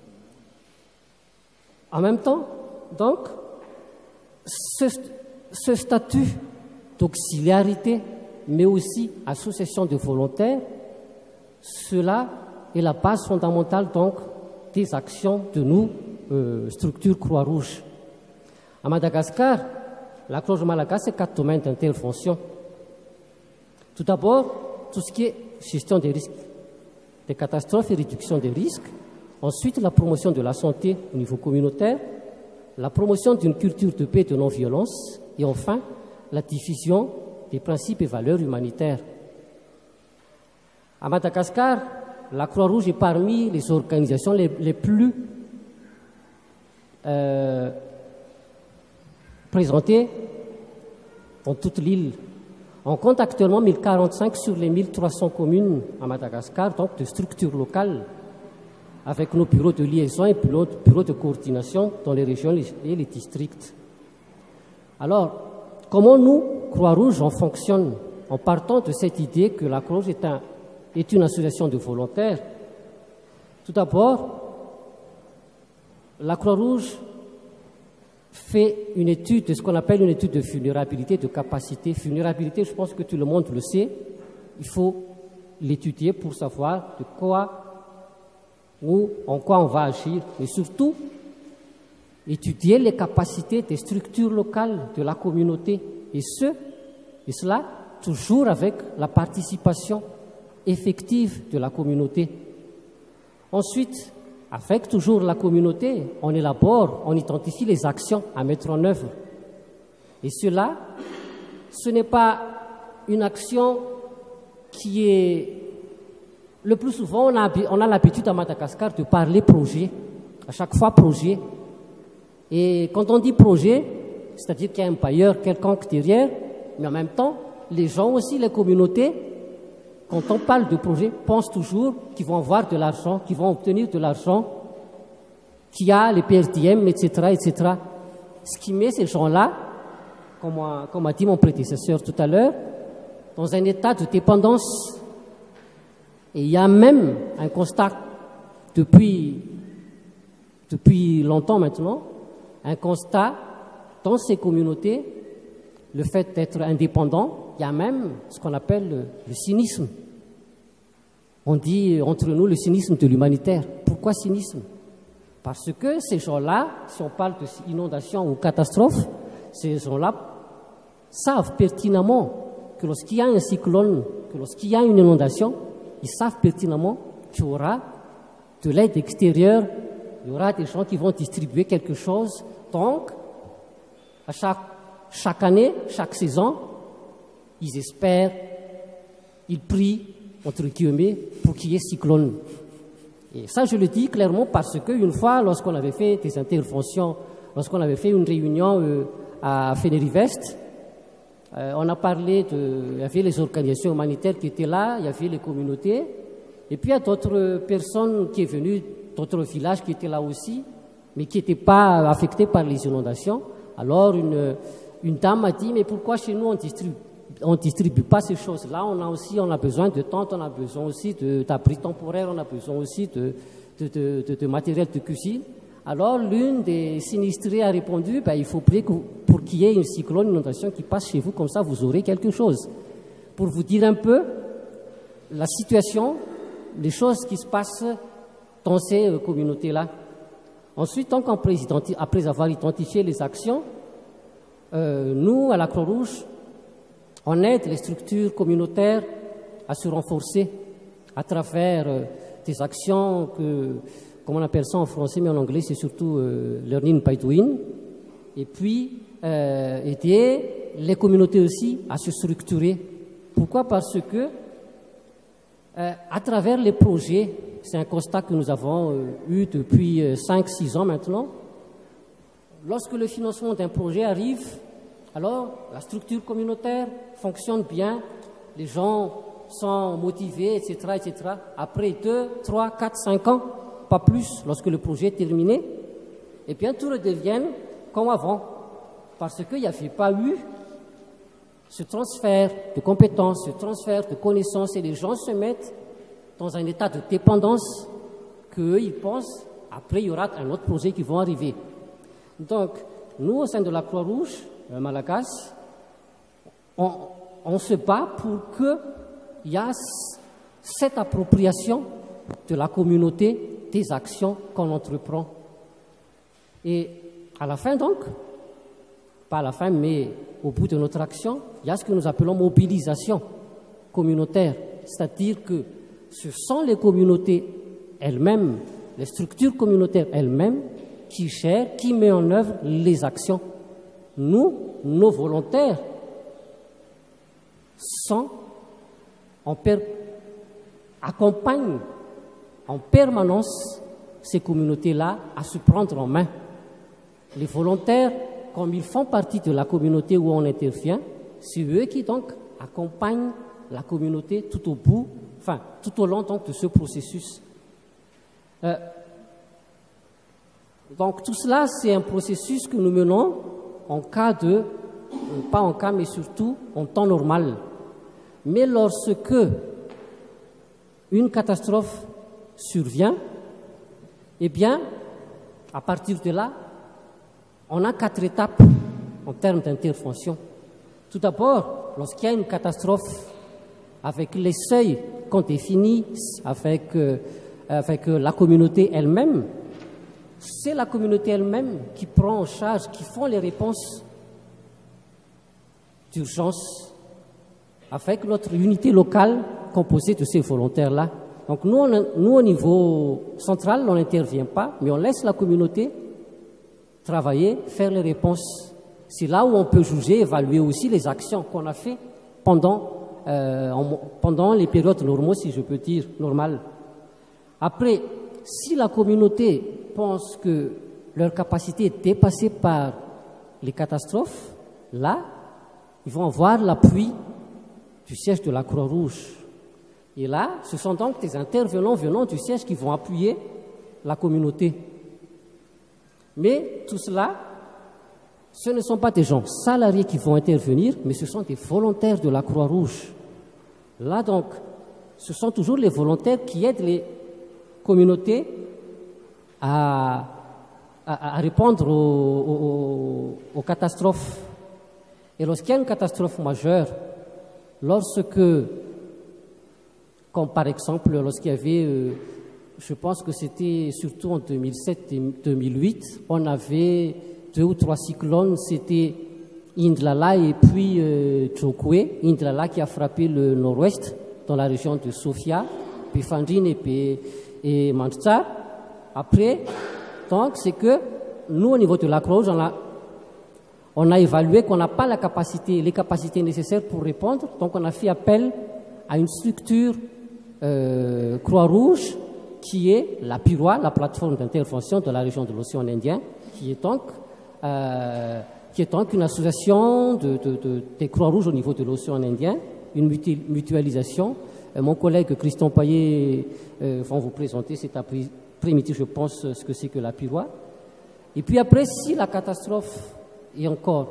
En même temps, donc, ce, ce statut d'auxiliarité, mais aussi association de volontaires, cela est la base fondamentale donc des actions de nous, euh, structures Croix-Rouge. À Madagascar, la Croix-Rouge malagasy a quatre domaines d'intervention. Tout d'abord, tout ce qui est gestion des risques, des catastrophes et réduction des risques. Ensuite, la promotion de la santé au niveau communautaire, la promotion d'une culture de paix et de non-violence, et enfin, la diffusion des principes et valeurs humanitaires. À Madagascar, la Croix-Rouge est parmi les organisations les, les plus euh, présentées dans toute l'île. On compte actuellement mille quarante-cinq sur les mille trois cents communes à Madagascar, donc de structures locales, avec nos bureaux de liaison et bureaux, bureaux de coordination dans les régions et les districts. Alors, comment nous, Croix-Rouge, on fonctionne en partant de cette idée que la Croix-Rouge est, un, est une association de volontaires? Tout d'abord, la Croix-Rouge fait une étude, ce qu'on appelle une étude de vulnérabilité, de capacité. Vulnérabilité, je pense que tout le monde le sait. Il faut l'étudier pour savoir de quoi ou en quoi on va agir, mais surtout étudier les capacités des structures locales de la communauté, et ce, et cela toujours avec la participation effective de la communauté. Ensuite, avec toujours la communauté, on élabore, on identifie les actions à mettre en œuvre. Et cela, ce n'est pas une action qui est... Le plus souvent, on a, on a l'habitude à Madagascar de parler projet, à chaque fois projet. Et quand on dit projet, c'est-à-dire qu'il y a un bailleur quelconque derrière, mais en même temps, les gens aussi, les communautés, quand on parle de projet, pensent toujours qu'ils vont avoir de l'argent, qu'ils vont obtenir de l'argent, qu'il y a les P R D M, et cetera, et cetera. Ce qui met ces gens-là, comme a, comme a dit mon prédécesseur tout à l'heure, dans un état de dépendance. Et il y a même un constat depuis, depuis longtemps maintenant, un constat dans ces communautés, le fait d'être indépendant, il y a même ce qu'on appelle le, le cynisme. On dit entre nous le cynisme de l'humanitaire. Pourquoi cynisme? Parce que ces gens-là, si on parle d'inondation ou catastrophe, ces gens-là savent pertinemment que lorsqu'il y a un cyclone, que lorsqu'il y a une inondation, ils savent pertinemment qu'il y aura de l'aide extérieure, il y aura des gens qui vont distribuer quelque chose. Donc, à chaque, chaque année, chaque saison, ils espèrent, ils prient, entre guillemets, pour qu'il y ait cyclone. Et ça, je le dis clairement parce qu'une fois, lorsqu'on avait fait des interventions, lorsqu'on avait fait une réunion euh, à Fénérivest, euh, on a parlé de... Il y avait les organisations humanitaires qui étaient là, il y avait les communautés, et puis il y a d'autres personnes qui sont venues, d'autres villages qui étaient là aussi, mais qui n'étaient pas affectés par les inondations. Alors, une, une dame m'a dit, mais pourquoi chez nous on distribue on ne distribue pas ces choses-là, on a aussi on a besoin de tentes, on a besoin aussi d'abris temporaires, on a besoin aussi de, de, de, de, de matériel de cuisine. Alors l'une des sinistrés a répondu, ben, il faut prier que, pour qu'il y ait une cyclone, une inondation qui passe chez vous, comme ça vous aurez quelque chose. Pour vous dire un peu la situation, les choses qui se passent dans ces euh, communautés-là. Ensuite, donc, après avoir identifié les actions, euh, nous, à la Croix-Rouge, on aide les structures communautaires à se renforcer à travers euh, des actions que, comme on appelle ça en français, mais en anglais, c'est surtout euh, Learning by Doing. Et puis, euh, aider les communautés aussi à se structurer. Pourquoi? Parce que, euh, à travers les projets, c'est un constat que nous avons euh, eu depuis euh, cinq six ans maintenant, lorsque le financement d'un projet arrive, alors, la structure communautaire fonctionne bien, les gens sont motivés, et cetera, et cetera. Après deux, trois, quatre, cinq ans, pas plus, lorsque le projet est terminé, et bien tout redevient comme avant, parce qu'il n'y avait pas eu ce transfert de compétences, ce transfert de connaissances, et les gens se mettent dans un état de dépendance qu'eux, ils pensent, après, il y aura un autre projet qui va arriver. Donc, nous, au sein de la Croix-Rouge, Malagasy, on, on se bat pour qu'il y ait cette appropriation de la communauté des actions qu'on entreprend. Et à la fin donc, pas à la fin, mais au bout de notre action, il y a ce que nous appelons mobilisation communautaire, c'est-à-dire que ce sont les communautés elles-mêmes, les structures communautaires elles-mêmes qui gèrent, qui mettent en œuvre les actions. Nous, nos volontaires, sont, on per, accompagnent en permanence ces communautés-là à se prendre en main. Les volontaires, comme ils font partie de la communauté où on intervient, c'est eux qui donc accompagnent la communauté tout au bout, enfin tout au long donc, de ce processus. Euh, donc tout cela, c'est un processus que nous menons en cas de, pas en cas, mais surtout en temps normal. Mais lorsque une catastrophe survient, eh bien, à partir de là, on a quatre étapes en termes d'intervention. Tout d'abord, lorsqu'il y a une catastrophe, avec les seuils qu'on définit, avec, euh, avec la communauté elle-même, c'est la communauté elle-même qui prend en charge, qui font les réponses d'urgence avec notre unité locale composée de ces volontaires-là. Donc nous, on, nous, au niveau central, on n'intervient pas, mais on laisse la communauté travailler, faire les réponses. C'est là où on peut juger, évaluer aussi les actions qu'on a faites pendant, euh, en, pendant les périodes normales, si je peux dire, normales. Après, si la communauté pense que leur capacité est dépassée par les catastrophes, là, ils vont avoir l'appui du siège de la Croix-Rouge. Et là, ce sont donc des intervenants venant du siège qui vont appuyer la communauté. Mais tout cela, ce ne sont pas des gens salariés qui vont intervenir, mais ce sont des volontaires de la Croix-Rouge. Là donc, ce sont toujours les volontaires qui aident les communautés à à, à répondre aux, aux, aux catastrophes. Et lorsqu'il y a une catastrophe majeure, lorsque, comme par exemple lorsqu'il y avait, euh, je pense que c'était surtout en deux mille sept et deux mille huit, on avait deux ou trois cyclones, c'était Indlala et puis euh, Chokwe, Indlala qui a frappé le nord-ouest dans la région de Sofia, puis Fandine et, puis, et Manchar. Après, donc c'est que nous au niveau de la Croix-Rouge, on a, on a évalué qu'on n'a pas la capacité, les capacités nécessaires pour répondre, donc on a fait appel à une structure euh, Croix-Rouge qui est la P I R O A, la plateforme d'intervention de la région de l'océan Indien, qui est donc euh, qui est donc une association de, de, de, des Croix-Rouges au niveau de l'océan Indien, une mutualisation. Euh, mon collègue Christian Payet euh, va vous présenter cet après-midi, je pense, ce que c'est que la P I R O A. Et puis après, si la catastrophe est encore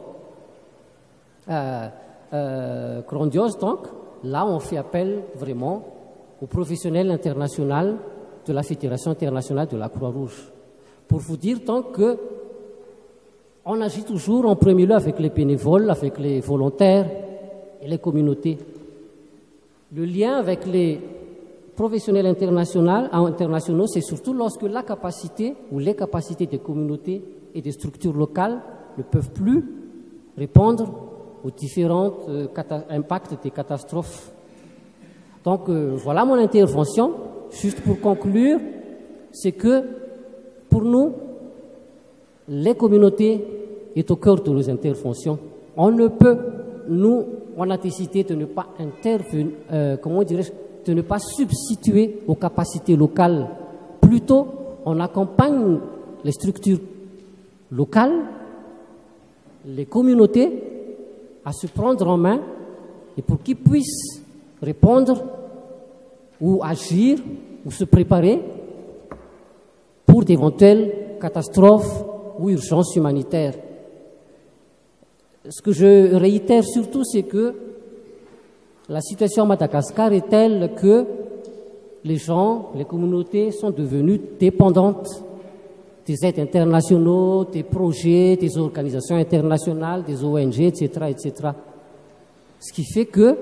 euh, euh, grandiose, donc, là, on fait appel vraiment aux professionnels internationaux de la Fédération internationale de la Croix-Rouge. Pour vous dire donc que on agit toujours en premier lieu avec les bénévoles, avec les volontaires et les communautés. Le lien avec les professionnels internationaux, internationaux c'est surtout lorsque la capacité ou les capacités des communautés et des structures locales ne peuvent plus répondre aux différents euh, impacts des catastrophes. Donc euh, voilà mon intervention. Juste pour conclure, c'est que pour nous, les communautés est au cœur de nos interventions. On ne peut, nous, on a décidé de ne pas intervenir, euh, comment dirais-je, de ne pas substituer aux capacités locales. Plutôt, on accompagne les structures locales, les communautés, à se prendre en main et pour qu'ils puissent répondre ou agir ou se préparer pour d'éventuelles catastrophes ou urgences humanitaires. Ce que je réitère surtout, c'est que la situation à Madagascar est telle que les gens, les communautés sont devenues dépendantes des aides internationaux, des projets, des organisations internationales, des O N G, et cetera, et cetera. Ce qui fait que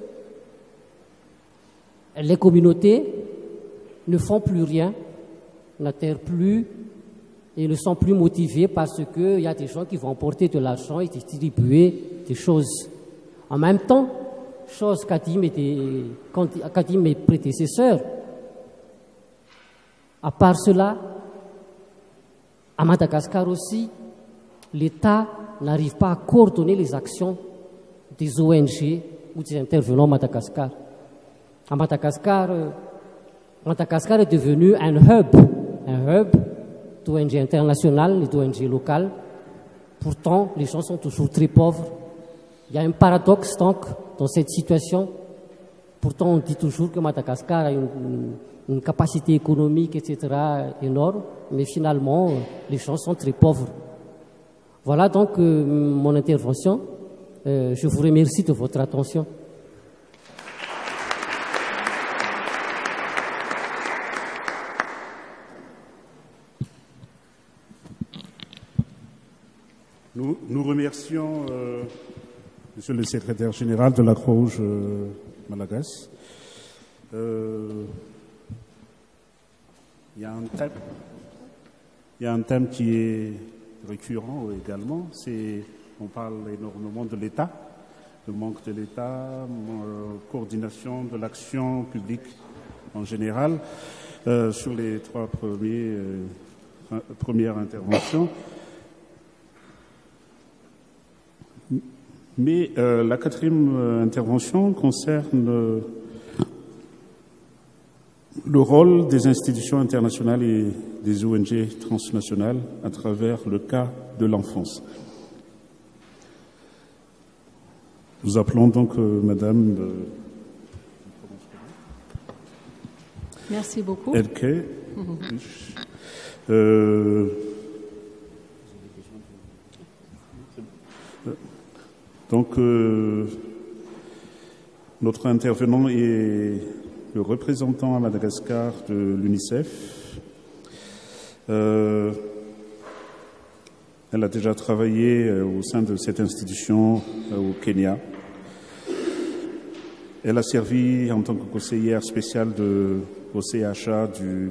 les communautés ne font plus rien, n'atterrent plus et ne sont plus motivées parce qu'il y a des gens qui vont apporter de l'argent et distribuer des choses. En même temps, chose qu'a dit mes, qu'a dit mes prédécesseurs, à part cela, à Madagascar aussi, l'État n'arrive pas à coordonner les actions des O N G ou des intervenants à Madagascar. À Madagascar, Madagascar est devenu un hub, un hub d'O N G internationales et d'O N G locales. Pourtant, les gens sont toujours très pauvres. Il y a un paradoxe donc dans cette situation. Pourtant, on dit toujours que Madagascar a une, une capacité économique, et cetera énorme, mais finalement, les gens sont très pauvres. Voilà donc euh, mon intervention. Euh, je vous remercie de votre attention. Nous, nous remercions euh, Monsieur le secrétaire général de la Croix-Rouge euh, Malagasy. Euh, il y a un thème, il y a un thème qui est récurrent également. C'est, on parle énormément de l'État, le manque de l'État, euh, coordination de l'action publique en général. Euh, sur les trois premiers, euh, premières interventions. Mais euh, la quatrième euh, intervention concerne euh, le rôle des institutions internationales et des O N G transnationales à travers le cas de l'enfance. Nous appelons donc euh, Madame euh, Merci beaucoup. Elke. euh, Donc, euh, notre intervenant est le représentant à Madagascar de l'UNICEF. Euh, Elle a déjà travaillé au sein de cette institution au Kenya. Elle a servi en tant que conseillère spéciale de, au C H A du,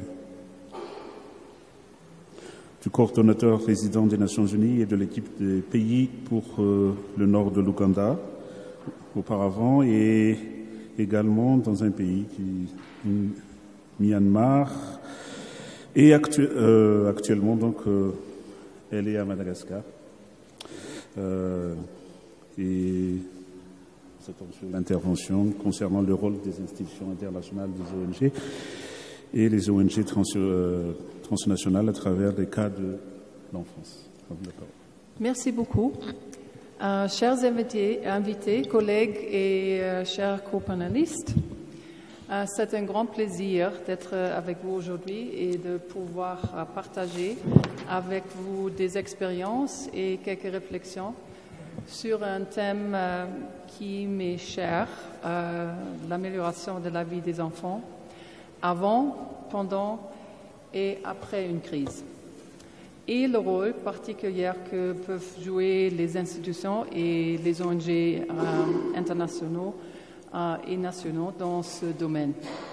du coordonnateur résident des Nations Unies et de l'équipe des pays pour euh, le nord de l'Ouganda auparavant, et également dans un pays qui Myanmar, et actu euh, actuellement donc euh, elle est à Madagascar. Euh, et ça tombe sur l'intervention concernant le rôle des institutions internationales, des O N G et les O N G trans euh, transnationales à travers les cas de l'enfance. Merci beaucoup. Euh, chers invités, invités, collègues et euh, chers co-panélistes, euh, c'est un grand plaisir d'être avec vous aujourd'hui et de pouvoir euh, partager avec vous des expériences et quelques réflexions sur un thème euh, qui m'est cher, euh, l'amélioration de la vie des enfants, avant, pendant et après une crise, et le rôle particulier que peuvent jouer les institutions et les O N G euh, internationaux euh, et nationaux dans ce domaine.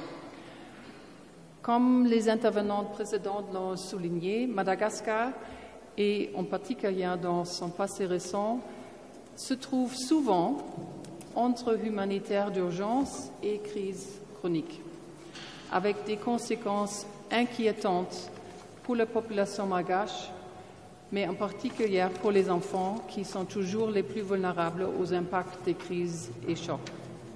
Comme les intervenants précédents l'ont souligné, Madagascar, et en particulier dans son passé récent, se trouve souvent entre humanitaire d'urgence et crise chronique, avec des conséquences inquiétantes pour la population malgache, mais en particulier pour les enfants qui sont toujours les plus vulnérables aux impacts des crises et chocs.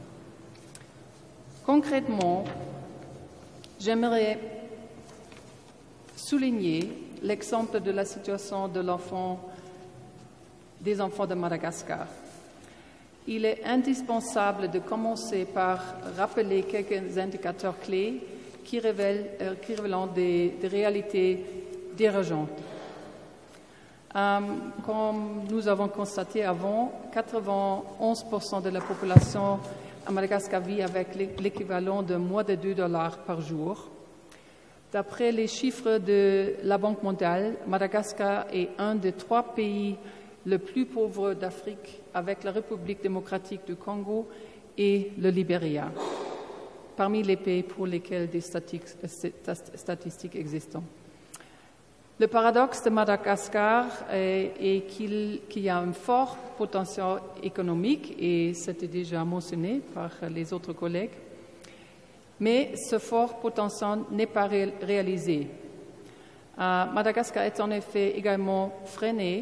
Concrètement, j'aimerais souligner l'exemple de la situation de l'enfant, des enfants de Madagascar. Il est indispensable de commencer par rappeler quelques indicateurs clés qui révèlent, euh, qui révèlent des, des réalités dérangeantes. Euh, comme nous avons constaté avant, quatre-vingt-onze pour cent de la population à Madagascar vit avec l'équivalent de moins de deux dollars par jour. D'après les chiffres de la Banque mondiale, Madagascar est un des trois pays les plus pauvres d'Afrique, avec la République démocratique du Congo et le Libéria, parmi les pays pour lesquels des statistiques existent. Le paradoxe de Madagascar est, est qu'il, qu'il y a un fort potentiel économique, et c'était déjà mentionné par les autres collègues, mais ce fort potentiel n'est pas ré, réalisé. Euh, Madagascar est en effet également freiné,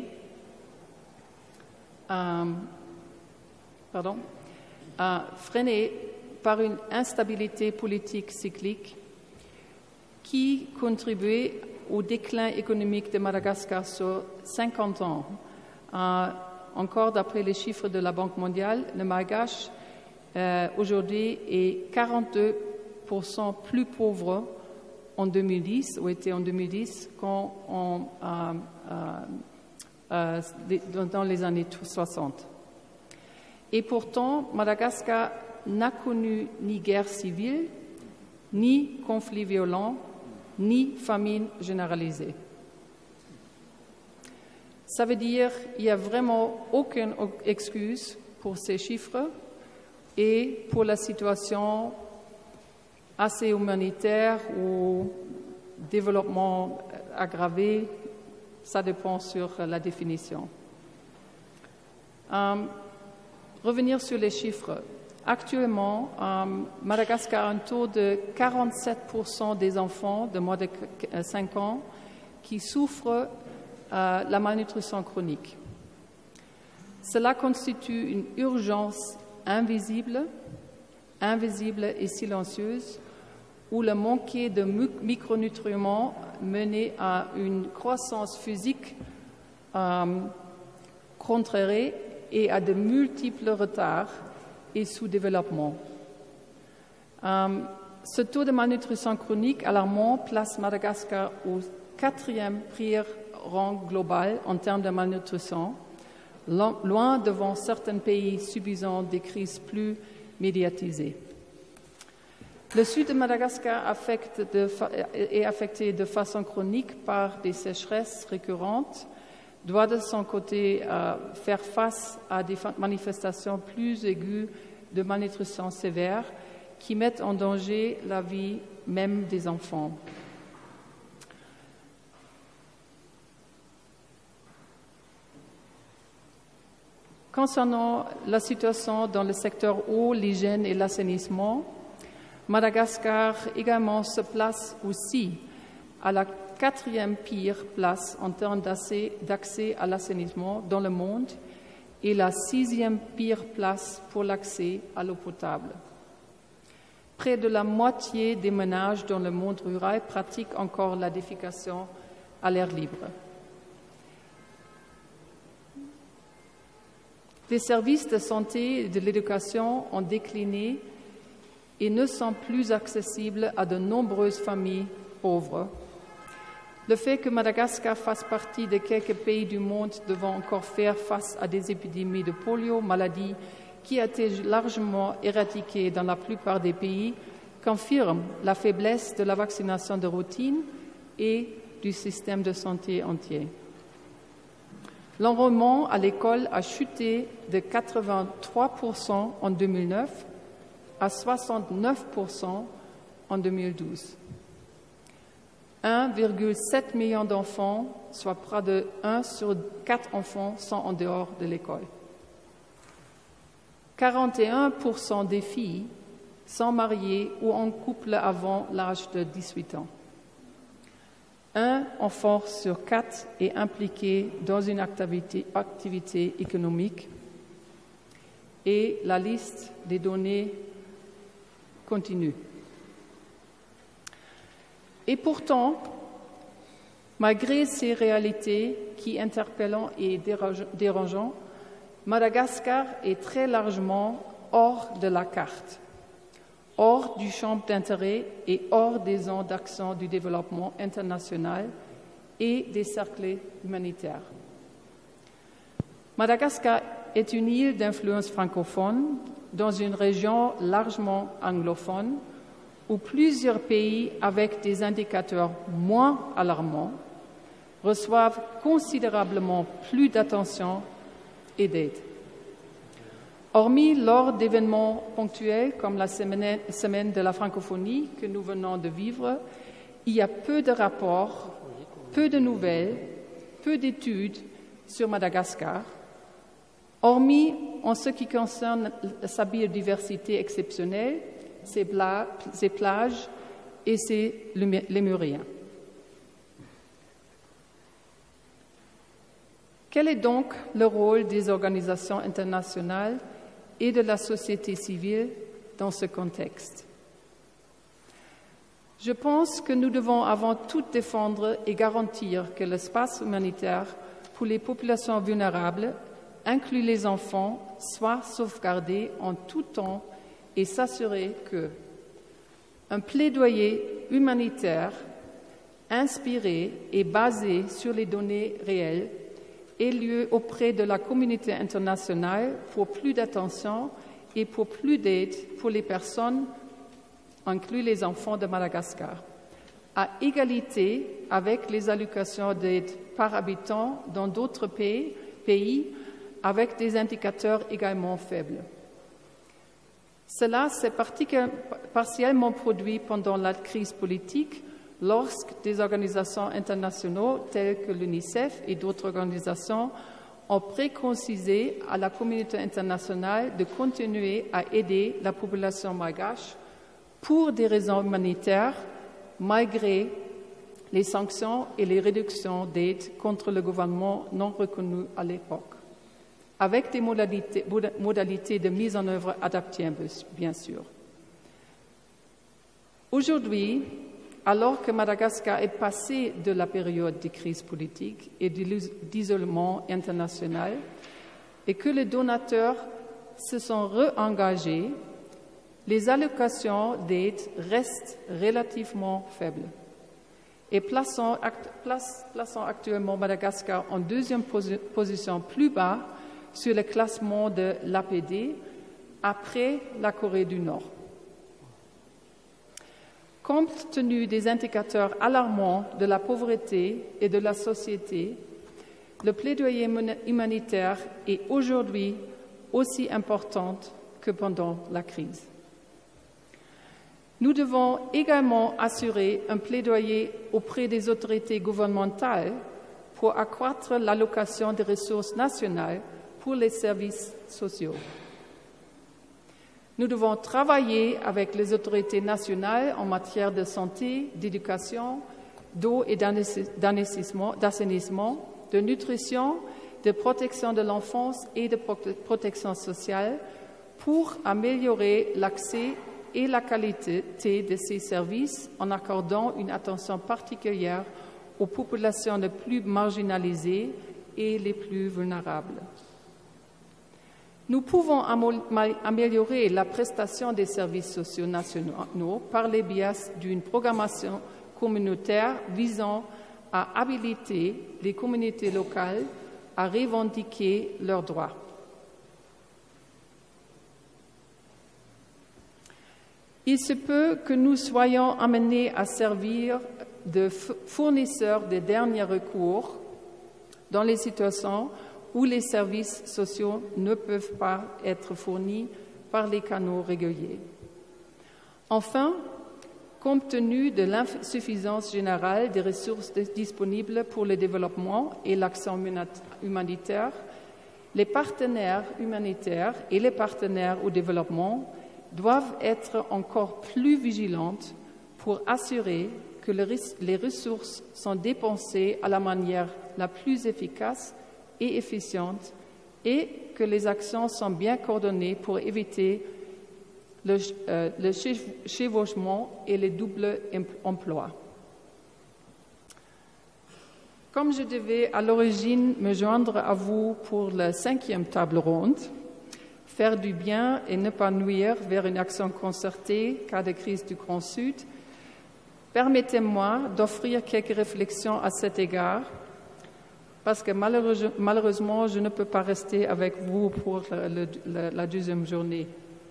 euh, pardon, euh, freiné par une instabilité politique cyclique qui contribue au déclin économique de Madagascar sur cinquante ans. Euh, encore d'après les chiffres de la Banque mondiale, le malgache euh, aujourd'hui est quarante-deux pour cent plus pauvre en deux mille dix, ou était en deux mille dix, qu'en euh, euh, euh, dans les années soixante. Et pourtant, Madagascar n'a connu ni guerre civile, ni conflit violent, ni famine généralisée. Ça veut dire qu'il n'y a vraiment aucune excuse pour ces chiffres et pour la situation assez humanitaire ou développement aggravé, ça dépend sur la définition. Um, revenir sur les chiffres. Actuellement, um, Madagascar a un taux de quarante-sept pour cent des enfants de moins de cinq ans qui souffrent euh, la malnutrition chronique. Cela constitue une urgence invisible, invisible et silencieuse, où le manque de micronutriments menait à une croissance physique euh, contraire et à de multiples retards et sous-développement. Euh, ce taux de malnutrition chronique alarmant place Madagascar au quatrième pire rang global en termes de malnutrition, loin devant certains pays subissant des crises plus médiatisées. Le sud de Madagascar affecte de, est affecté de façon chronique par des sécheresses récurrentes, doit de son côté euh, faire face à des manifestations plus aiguës de malnutrition sévère qui mettent en danger la vie même des enfants. Concernant la situation dans le secteur eau, l'hygiène et l'assainissement, Madagascar également se place aussi à la quatrième pire place en termes d'accès à l'assainissement dans le monde et la sixième pire place pour l'accès à l'eau potable. Près de la moitié des ménages dans le monde rural pratiquent encore la défécation à l'air libre. Les services de santé et de l'éducation ont décliné et ne sont plus accessibles à de nombreuses familles pauvres. Le fait que Madagascar fasse partie de quelques pays du monde devant encore faire face à des épidémies de polio, maladie qui a été largement éradiquée dans la plupart des pays, confirme la faiblesse de la vaccination de routine et du système de santé entier. L'enrôlement à l'école a chuté de quatre-vingt-trois pour cent en deux mille neuf à soixante-neuf pour cent en deux mille douze. un virgule sept million d'enfants, soit près de un sur quatre enfants, sont en dehors de l'école. quarante et un pour cent des filles sont mariées ou en couple avant l'âge de dix-huit ans. Un enfant sur quatre est impliqué dans une activité, activité économique et la liste des données continue. Et pourtant, malgré ces réalités qui interpellent et dérangeantes, Madagascar est très largement hors de la carte, hors du champ d'intérêt et hors des zones d'action du développement international et des cercles humanitaires. Madagascar est une île d'influence francophone dans une région largement anglophone où plusieurs pays avec des indicateurs moins alarmants reçoivent considérablement plus d'attention et d'aide. Hormis lors d'événements ponctuels comme la semaine, semaine de la francophonie que nous venons de vivre, il y a peu de rapports, peu de nouvelles, peu d'études sur Madagascar, hormis en ce qui concerne sa biodiversité exceptionnelle, ses, bla, ses plages et ses lémuriens. Quel est donc le rôle des organisations internationales et de la société civile dans ce contexte? Je pense que nous devons avant tout défendre et garantir que l'espace humanitaire pour les populations vulnérables, inclus les enfants, soit sauvegardé en tout temps et s'assurer que un plaidoyer humanitaire inspiré et basé sur les données réelles ait lieu auprès de la communauté internationale pour plus d'attention et pour plus d'aide pour les personnes, inclus les enfants de Madagascar, à égalité avec les allocations d'aide par habitant dans d'autres pays, pays avec des indicateurs également faibles. Cela s'est partiellement produit pendant la crise politique lorsque des organisations internationales telles que l'UNICEF et d'autres organisations ont préconisé à la communauté internationale de continuer à aider la population malgache pour des raisons humanitaires, malgré les sanctions et les réductions d'aide contre le gouvernement non reconnu à l'époque, avec des modalités, modalités de mise en œuvre adaptées, bien sûr. Aujourd'hui, alors que Madagascar est passé de la période de crise politique et d'isolement international et que les donateurs se sont réengagés, les allocations d'aide restent relativement faibles et plaçant, plaçant actuellement Madagascar en deuxième position plus bas sur le classement de l'A P D après la Corée du Nord. Compte tenu des indicateurs alarmants de la pauvreté et de la société, le plaidoyer humanitaire est aujourd'hui aussi important que pendant la crise. Nous devons également assurer un plaidoyer auprès des autorités gouvernementales pour accroître l'allocation des ressources nationales pour les services sociaux. Nous devons travailler avec les autorités nationales en matière de santé, d'éducation, d'eau et d'assainissement, de nutrition, de protection de l'enfance et de protection sociale pour améliorer l'accès et la qualité de ces services en accordant une attention particulière aux populations les plus marginalisées et les plus vulnérables. Nous pouvons améliorer la prestation des services sociaux nationaux par les biais d'une programmation communautaire visant à habiliter les communautés locales à revendiquer leurs droits. Il se peut que nous soyons amenés à servir de fournisseurs de dernier recours dans les situations où les services sociaux ne peuvent pas être fournis par les canaux réguliers. Enfin, compte tenu de l'insuffisance générale des ressources disponibles pour le développement et l'action humanitaire, les partenaires humanitaires et les partenaires au développement doivent être encore plus vigilants pour assurer que les ressources sont dépensées à la manière la plus efficace et efficiente et que les actions sont bien coordonnées pour éviter le, euh, le chevauchement et les doubles emplois. Comme je devais à l'origine me joindre à vous pour la cinquième table ronde, faire du bien et ne pas nuire vers une action concertée cas de crise du Grand Sud, permettez-moi d'offrir quelques réflexions à cet égard, parce que malheureusement, je ne peux pas rester avec vous pour le, le, la deuxième journée.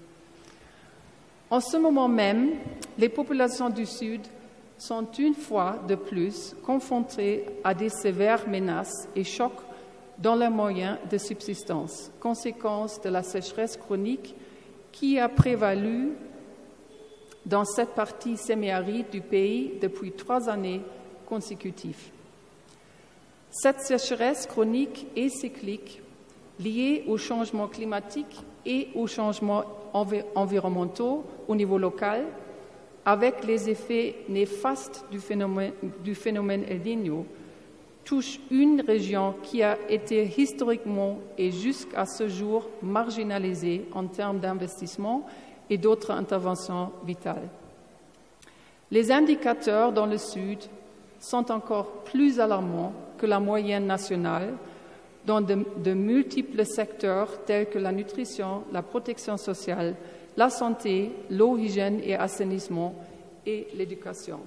En ce moment même, les populations du Sud sont une fois de plus confrontées à des sévères menaces et chocs dans leurs moyens de subsistance, conséquence de la sécheresse chronique qui a prévalu dans cette partie semi-aride du pays depuis trois années consécutives. Cette sécheresse chronique et cyclique, liée au changement climatique et aux changements env environnementaux au niveau local, avec les effets néfastes du phénomène, du phénomène El Niño, touche une région qui a été historiquement et jusqu'à ce jour marginalisée en termes d'investissement et d'autres interventions vitales. Les indicateurs dans le Sud sont encore plus alarmants que la moyenne nationale dans de, de multiples secteurs tels que la nutrition, la protection sociale, la santé, l'eau, hygiène et assainissement et l'éducation.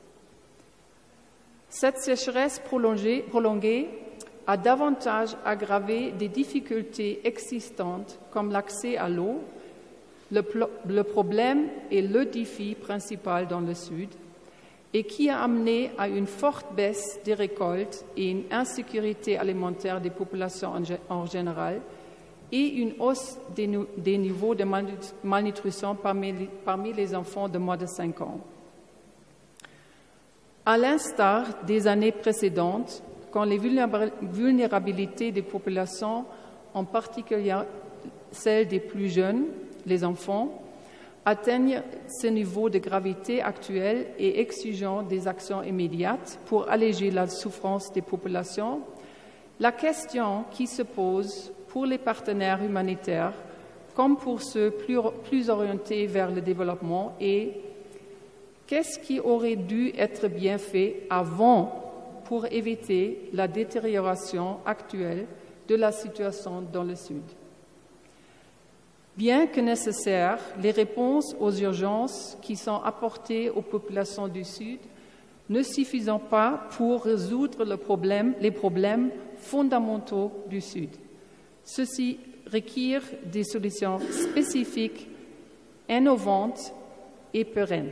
Cette sécheresse prolongée, prolongée a davantage aggravé des difficultés existantes comme l'accès à l'eau. Le, le problème est le défi principal dans le Sud et qui a amené à une forte baisse des récoltes et une insécurité alimentaire des populations en, en général et une hausse des, des niveaux de malnutrition parmi les, parmi les enfants de moins de cinq ans. À l'instar des années précédentes, quand les vulnérabilités des populations, en particulier celles des plus jeunes, les enfants, atteignent ce niveau de gravité actuel et exigeant des actions immédiates pour alléger la souffrance des populations, la question qui se pose pour les partenaires humanitaires, comme pour ceux plus, plus orientés vers le développement, est qu'est-ce qui aurait dû être bien fait avant pour éviter la détérioration actuelle de la situation dans le Sud? Bien que nécessaires, les réponses aux urgences qui sont apportées aux populations du Sud ne suffisent pas pour résoudre le problème, les problèmes fondamentaux du Sud. Ceci requiert des solutions spécifiques, innovantes et pérennes.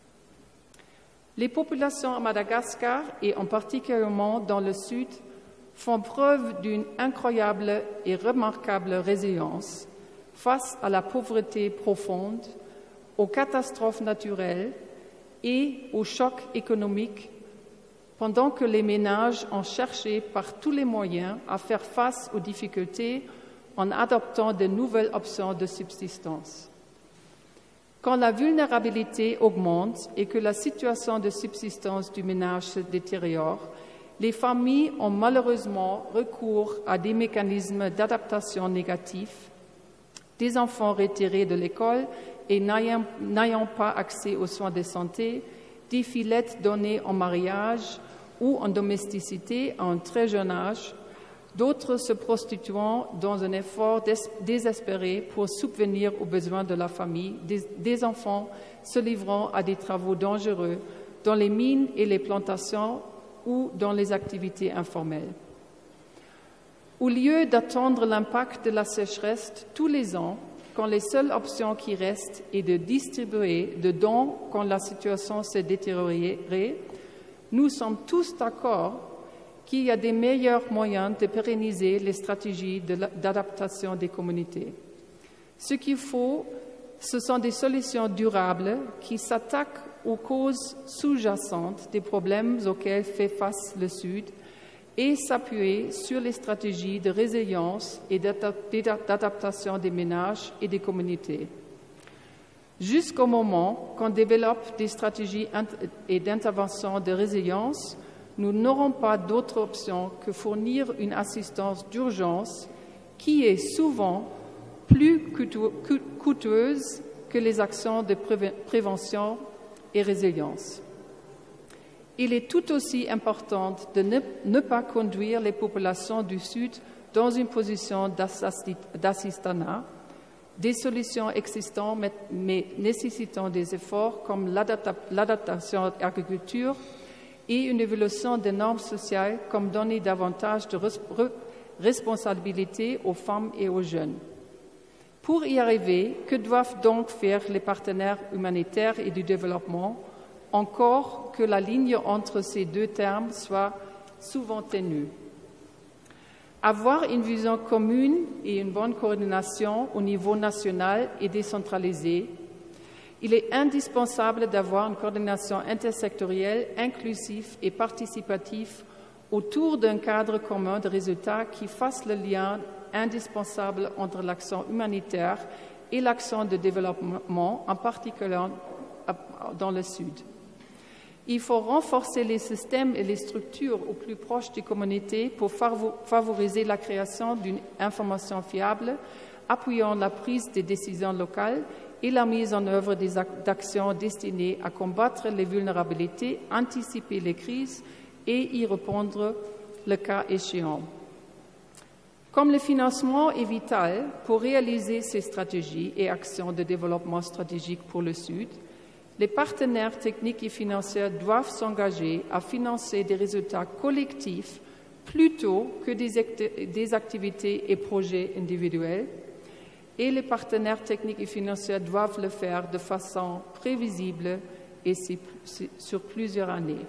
Les populations à Madagascar, et en particulièrement dans le Sud, font preuve d'une incroyable et remarquable résilience face à la pauvreté profonde, aux catastrophes naturelles et aux chocs économiques, pendant que les ménages ont cherché par tous les moyens à faire face aux difficultés en adoptant de nouvelles options de subsistance. Quand la vulnérabilité augmente et que la situation de subsistance du ménage se détériore, les familles ont malheureusement recours à des mécanismes d'adaptation négatifs, des enfants retirés de l'école et n'ayant pas accès aux soins de santé, des fillettes données en mariage ou en domesticité à un très jeune âge, d'autres se prostituant dans un effort désespéré pour subvenir aux besoins de la famille, des, des enfants se livrant à des travaux dangereux dans les mines et les plantations ou dans les activités informelles. Au lieu d'attendre l'impact de la sécheresse tous les ans, quand les seules options qui restent est de distribuer de dons quand la situation s'est détériorée, nous sommes tous d'accord qu'il y a des meilleurs moyens de pérenniser les stratégies d'adaptation des communautés. Ce qu'il faut, ce sont des solutions durables qui s'attaquent aux causes sous-jacentes des problèmes auxquels fait face le Sud et s'appuyer sur les stratégies de résilience et d'adaptation des ménages et des communautés. Jusqu'au moment qu'on développe des stratégies et d'intervention de résilience, nous n'aurons pas d'autre option que fournir une assistance d'urgence qui est souvent plus coûteuse que les actions de prévention et résilience. Il est tout aussi important de ne, ne pas conduire les populations du Sud dans une position d'assistanat. Des solutions existantes, mais nécessitant des efforts comme l'adaptation à l'agriculture et une évolution des normes sociales, comme donner davantage de responsabilités aux femmes et aux jeunes. Pour y arriver, que doivent donc faire les partenaires humanitaires et du développement, encore que la ligne entre ces deux termes soit souvent ténue? Avoir une vision commune et une bonne coordination au niveau national et décentralisé. Il est indispensable d'avoir une coordination intersectorielle, inclusive et participative autour d'un cadre commun de résultats qui fasse le lien indispensable entre l'action humanitaire et l'action de développement, en particulier dans le Sud. Il faut renforcer les systèmes et les structures au plus proche des communautés pour favoriser la création d'une information fiable, appuyant la prise des décisions locales et la mise en œuvre d'actions destinées à combattre les vulnérabilités, anticiper les crises et y répondre le cas échéant. Comme le financement est vital pour réaliser ces stratégies et actions de développement stratégique pour le Sud, les partenaires techniques et financiers doivent s'engager à financer des résultats collectifs plutôt que des, acti- des activités et projets individuels, et les partenaires techniques et financiers doivent le faire de façon prévisible et sur plusieurs années.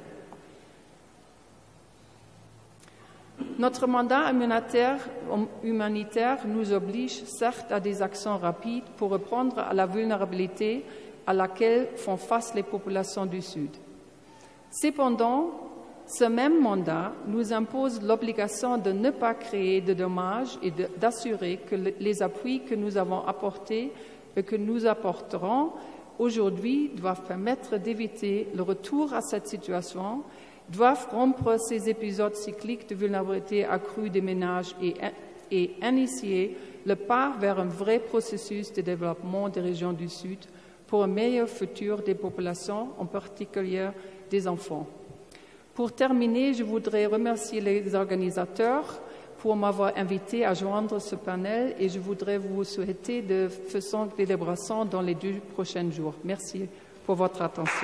Notre mandat humanitaire, humanitaire nous oblige certes à des actions rapides pour répondre à la vulnérabilité à laquelle font face les populations du Sud. Cependant, ce même mandat nous impose l'obligation de ne pas créer de dommages et d'assurer que les appuis que nous avons apportés et que nous apporterons aujourd'hui doivent permettre d'éviter le retour à cette situation, doivent rompre ces épisodes cycliques de vulnérabilité accrue des ménages et, et initier le pas vers un vrai processus de développement des régions du Sud pour un meilleur futur des populations, en particulier des enfants. Pour terminer, je voudrais remercier les organisateurs pour m'avoir invité à joindre ce panel et je voudrais vous souhaiter de faisantes célébrations dans les deux prochains jours. Merci pour votre attention.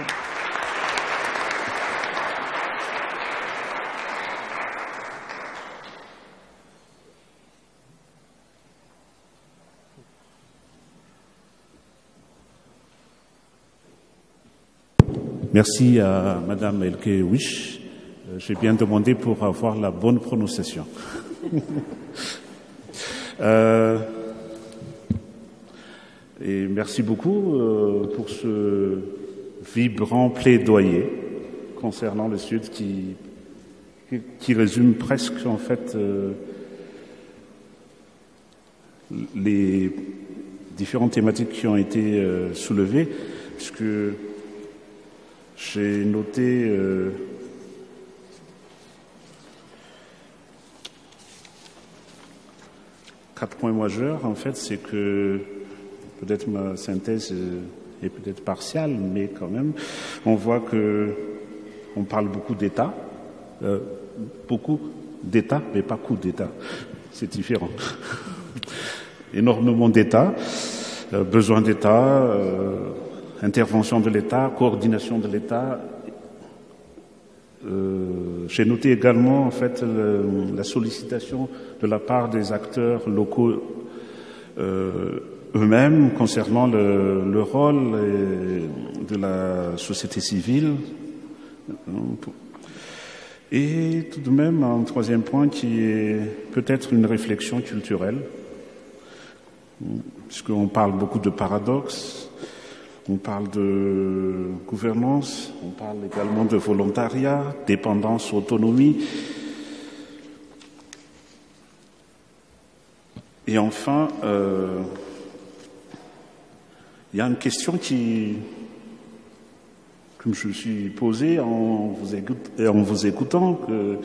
Merci à Madame Elke Wish J'ai bien demandé pour avoir la bonne prononciation. euh, et merci beaucoup euh, pour ce vibrant plaidoyer concernant le Sud qui, qui, qui résume presque en fait euh, les différentes thématiques qui ont été euh, soulevées, puisque j'ai noté euh, quatre points majeurs. En fait, c'est que peut-être ma synthèse est peut-être partiale, mais quand même, on voit que on parle beaucoup d'État, euh, beaucoup d'État, mais pas coup d'État. C'est différent. Énormément d'État, euh, besoin d'État, euh, intervention de l'État, coordination de l'État. Euh, j'ai noté également en fait le, la sollicitation de la part des acteurs locaux euh, eux-mêmes concernant le, le rôle de la société civile. Et tout de même un troisième point qui est peut-être une réflexion culturelle, puisqu'on parle beaucoup de paradoxes. On parle de gouvernance, on parle également de volontariat, dépendance, autonomie. Et enfin, euh, il y a une question qui, que je me suis posée en vous, écoute, en vous écoutant, que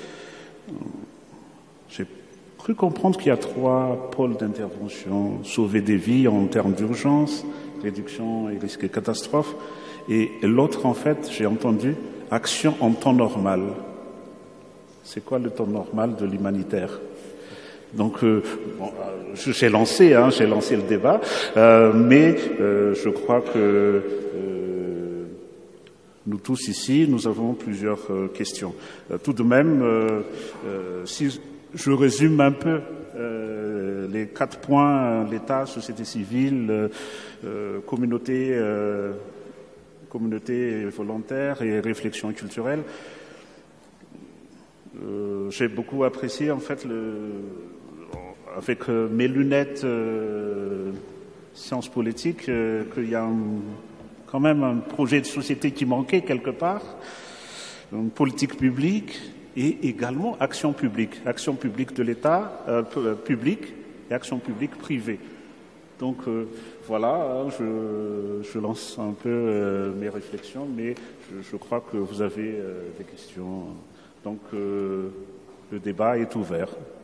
j'ai cru comprendre qu'il y a trois pôles d'intervention: sauver des vies en termes d'urgence, réduction et risque de catastrophe, et l'autre, en fait, j'ai entendu action en temps normal. C'est quoi le temps normal de l'humanitaire? Donc, euh, bon, j'ai lancé, hein, j'ai lancé le débat, euh, mais euh, je crois que euh, nous tous ici, nous avons plusieurs euh, questions. Euh, tout de même, euh, euh, si je résume un peu euh, les quatre points, euh, l'État, société civile, euh, euh, communauté, euh, communauté volontaire et réflexion culturelle. Euh, j'ai beaucoup apprécié en fait le, avec euh, mes lunettes euh, sciences politiques euh, qu'il y a un, quand même un projet de société qui manquait quelque part, une politique publique et également action publique, action publique de l'État euh, public et action publique privée. Donc euh, voilà, je, je lance un peu euh, mes réflexions, mais je, je crois que vous avez euh, des questions. Donc euh, le débat est ouvert.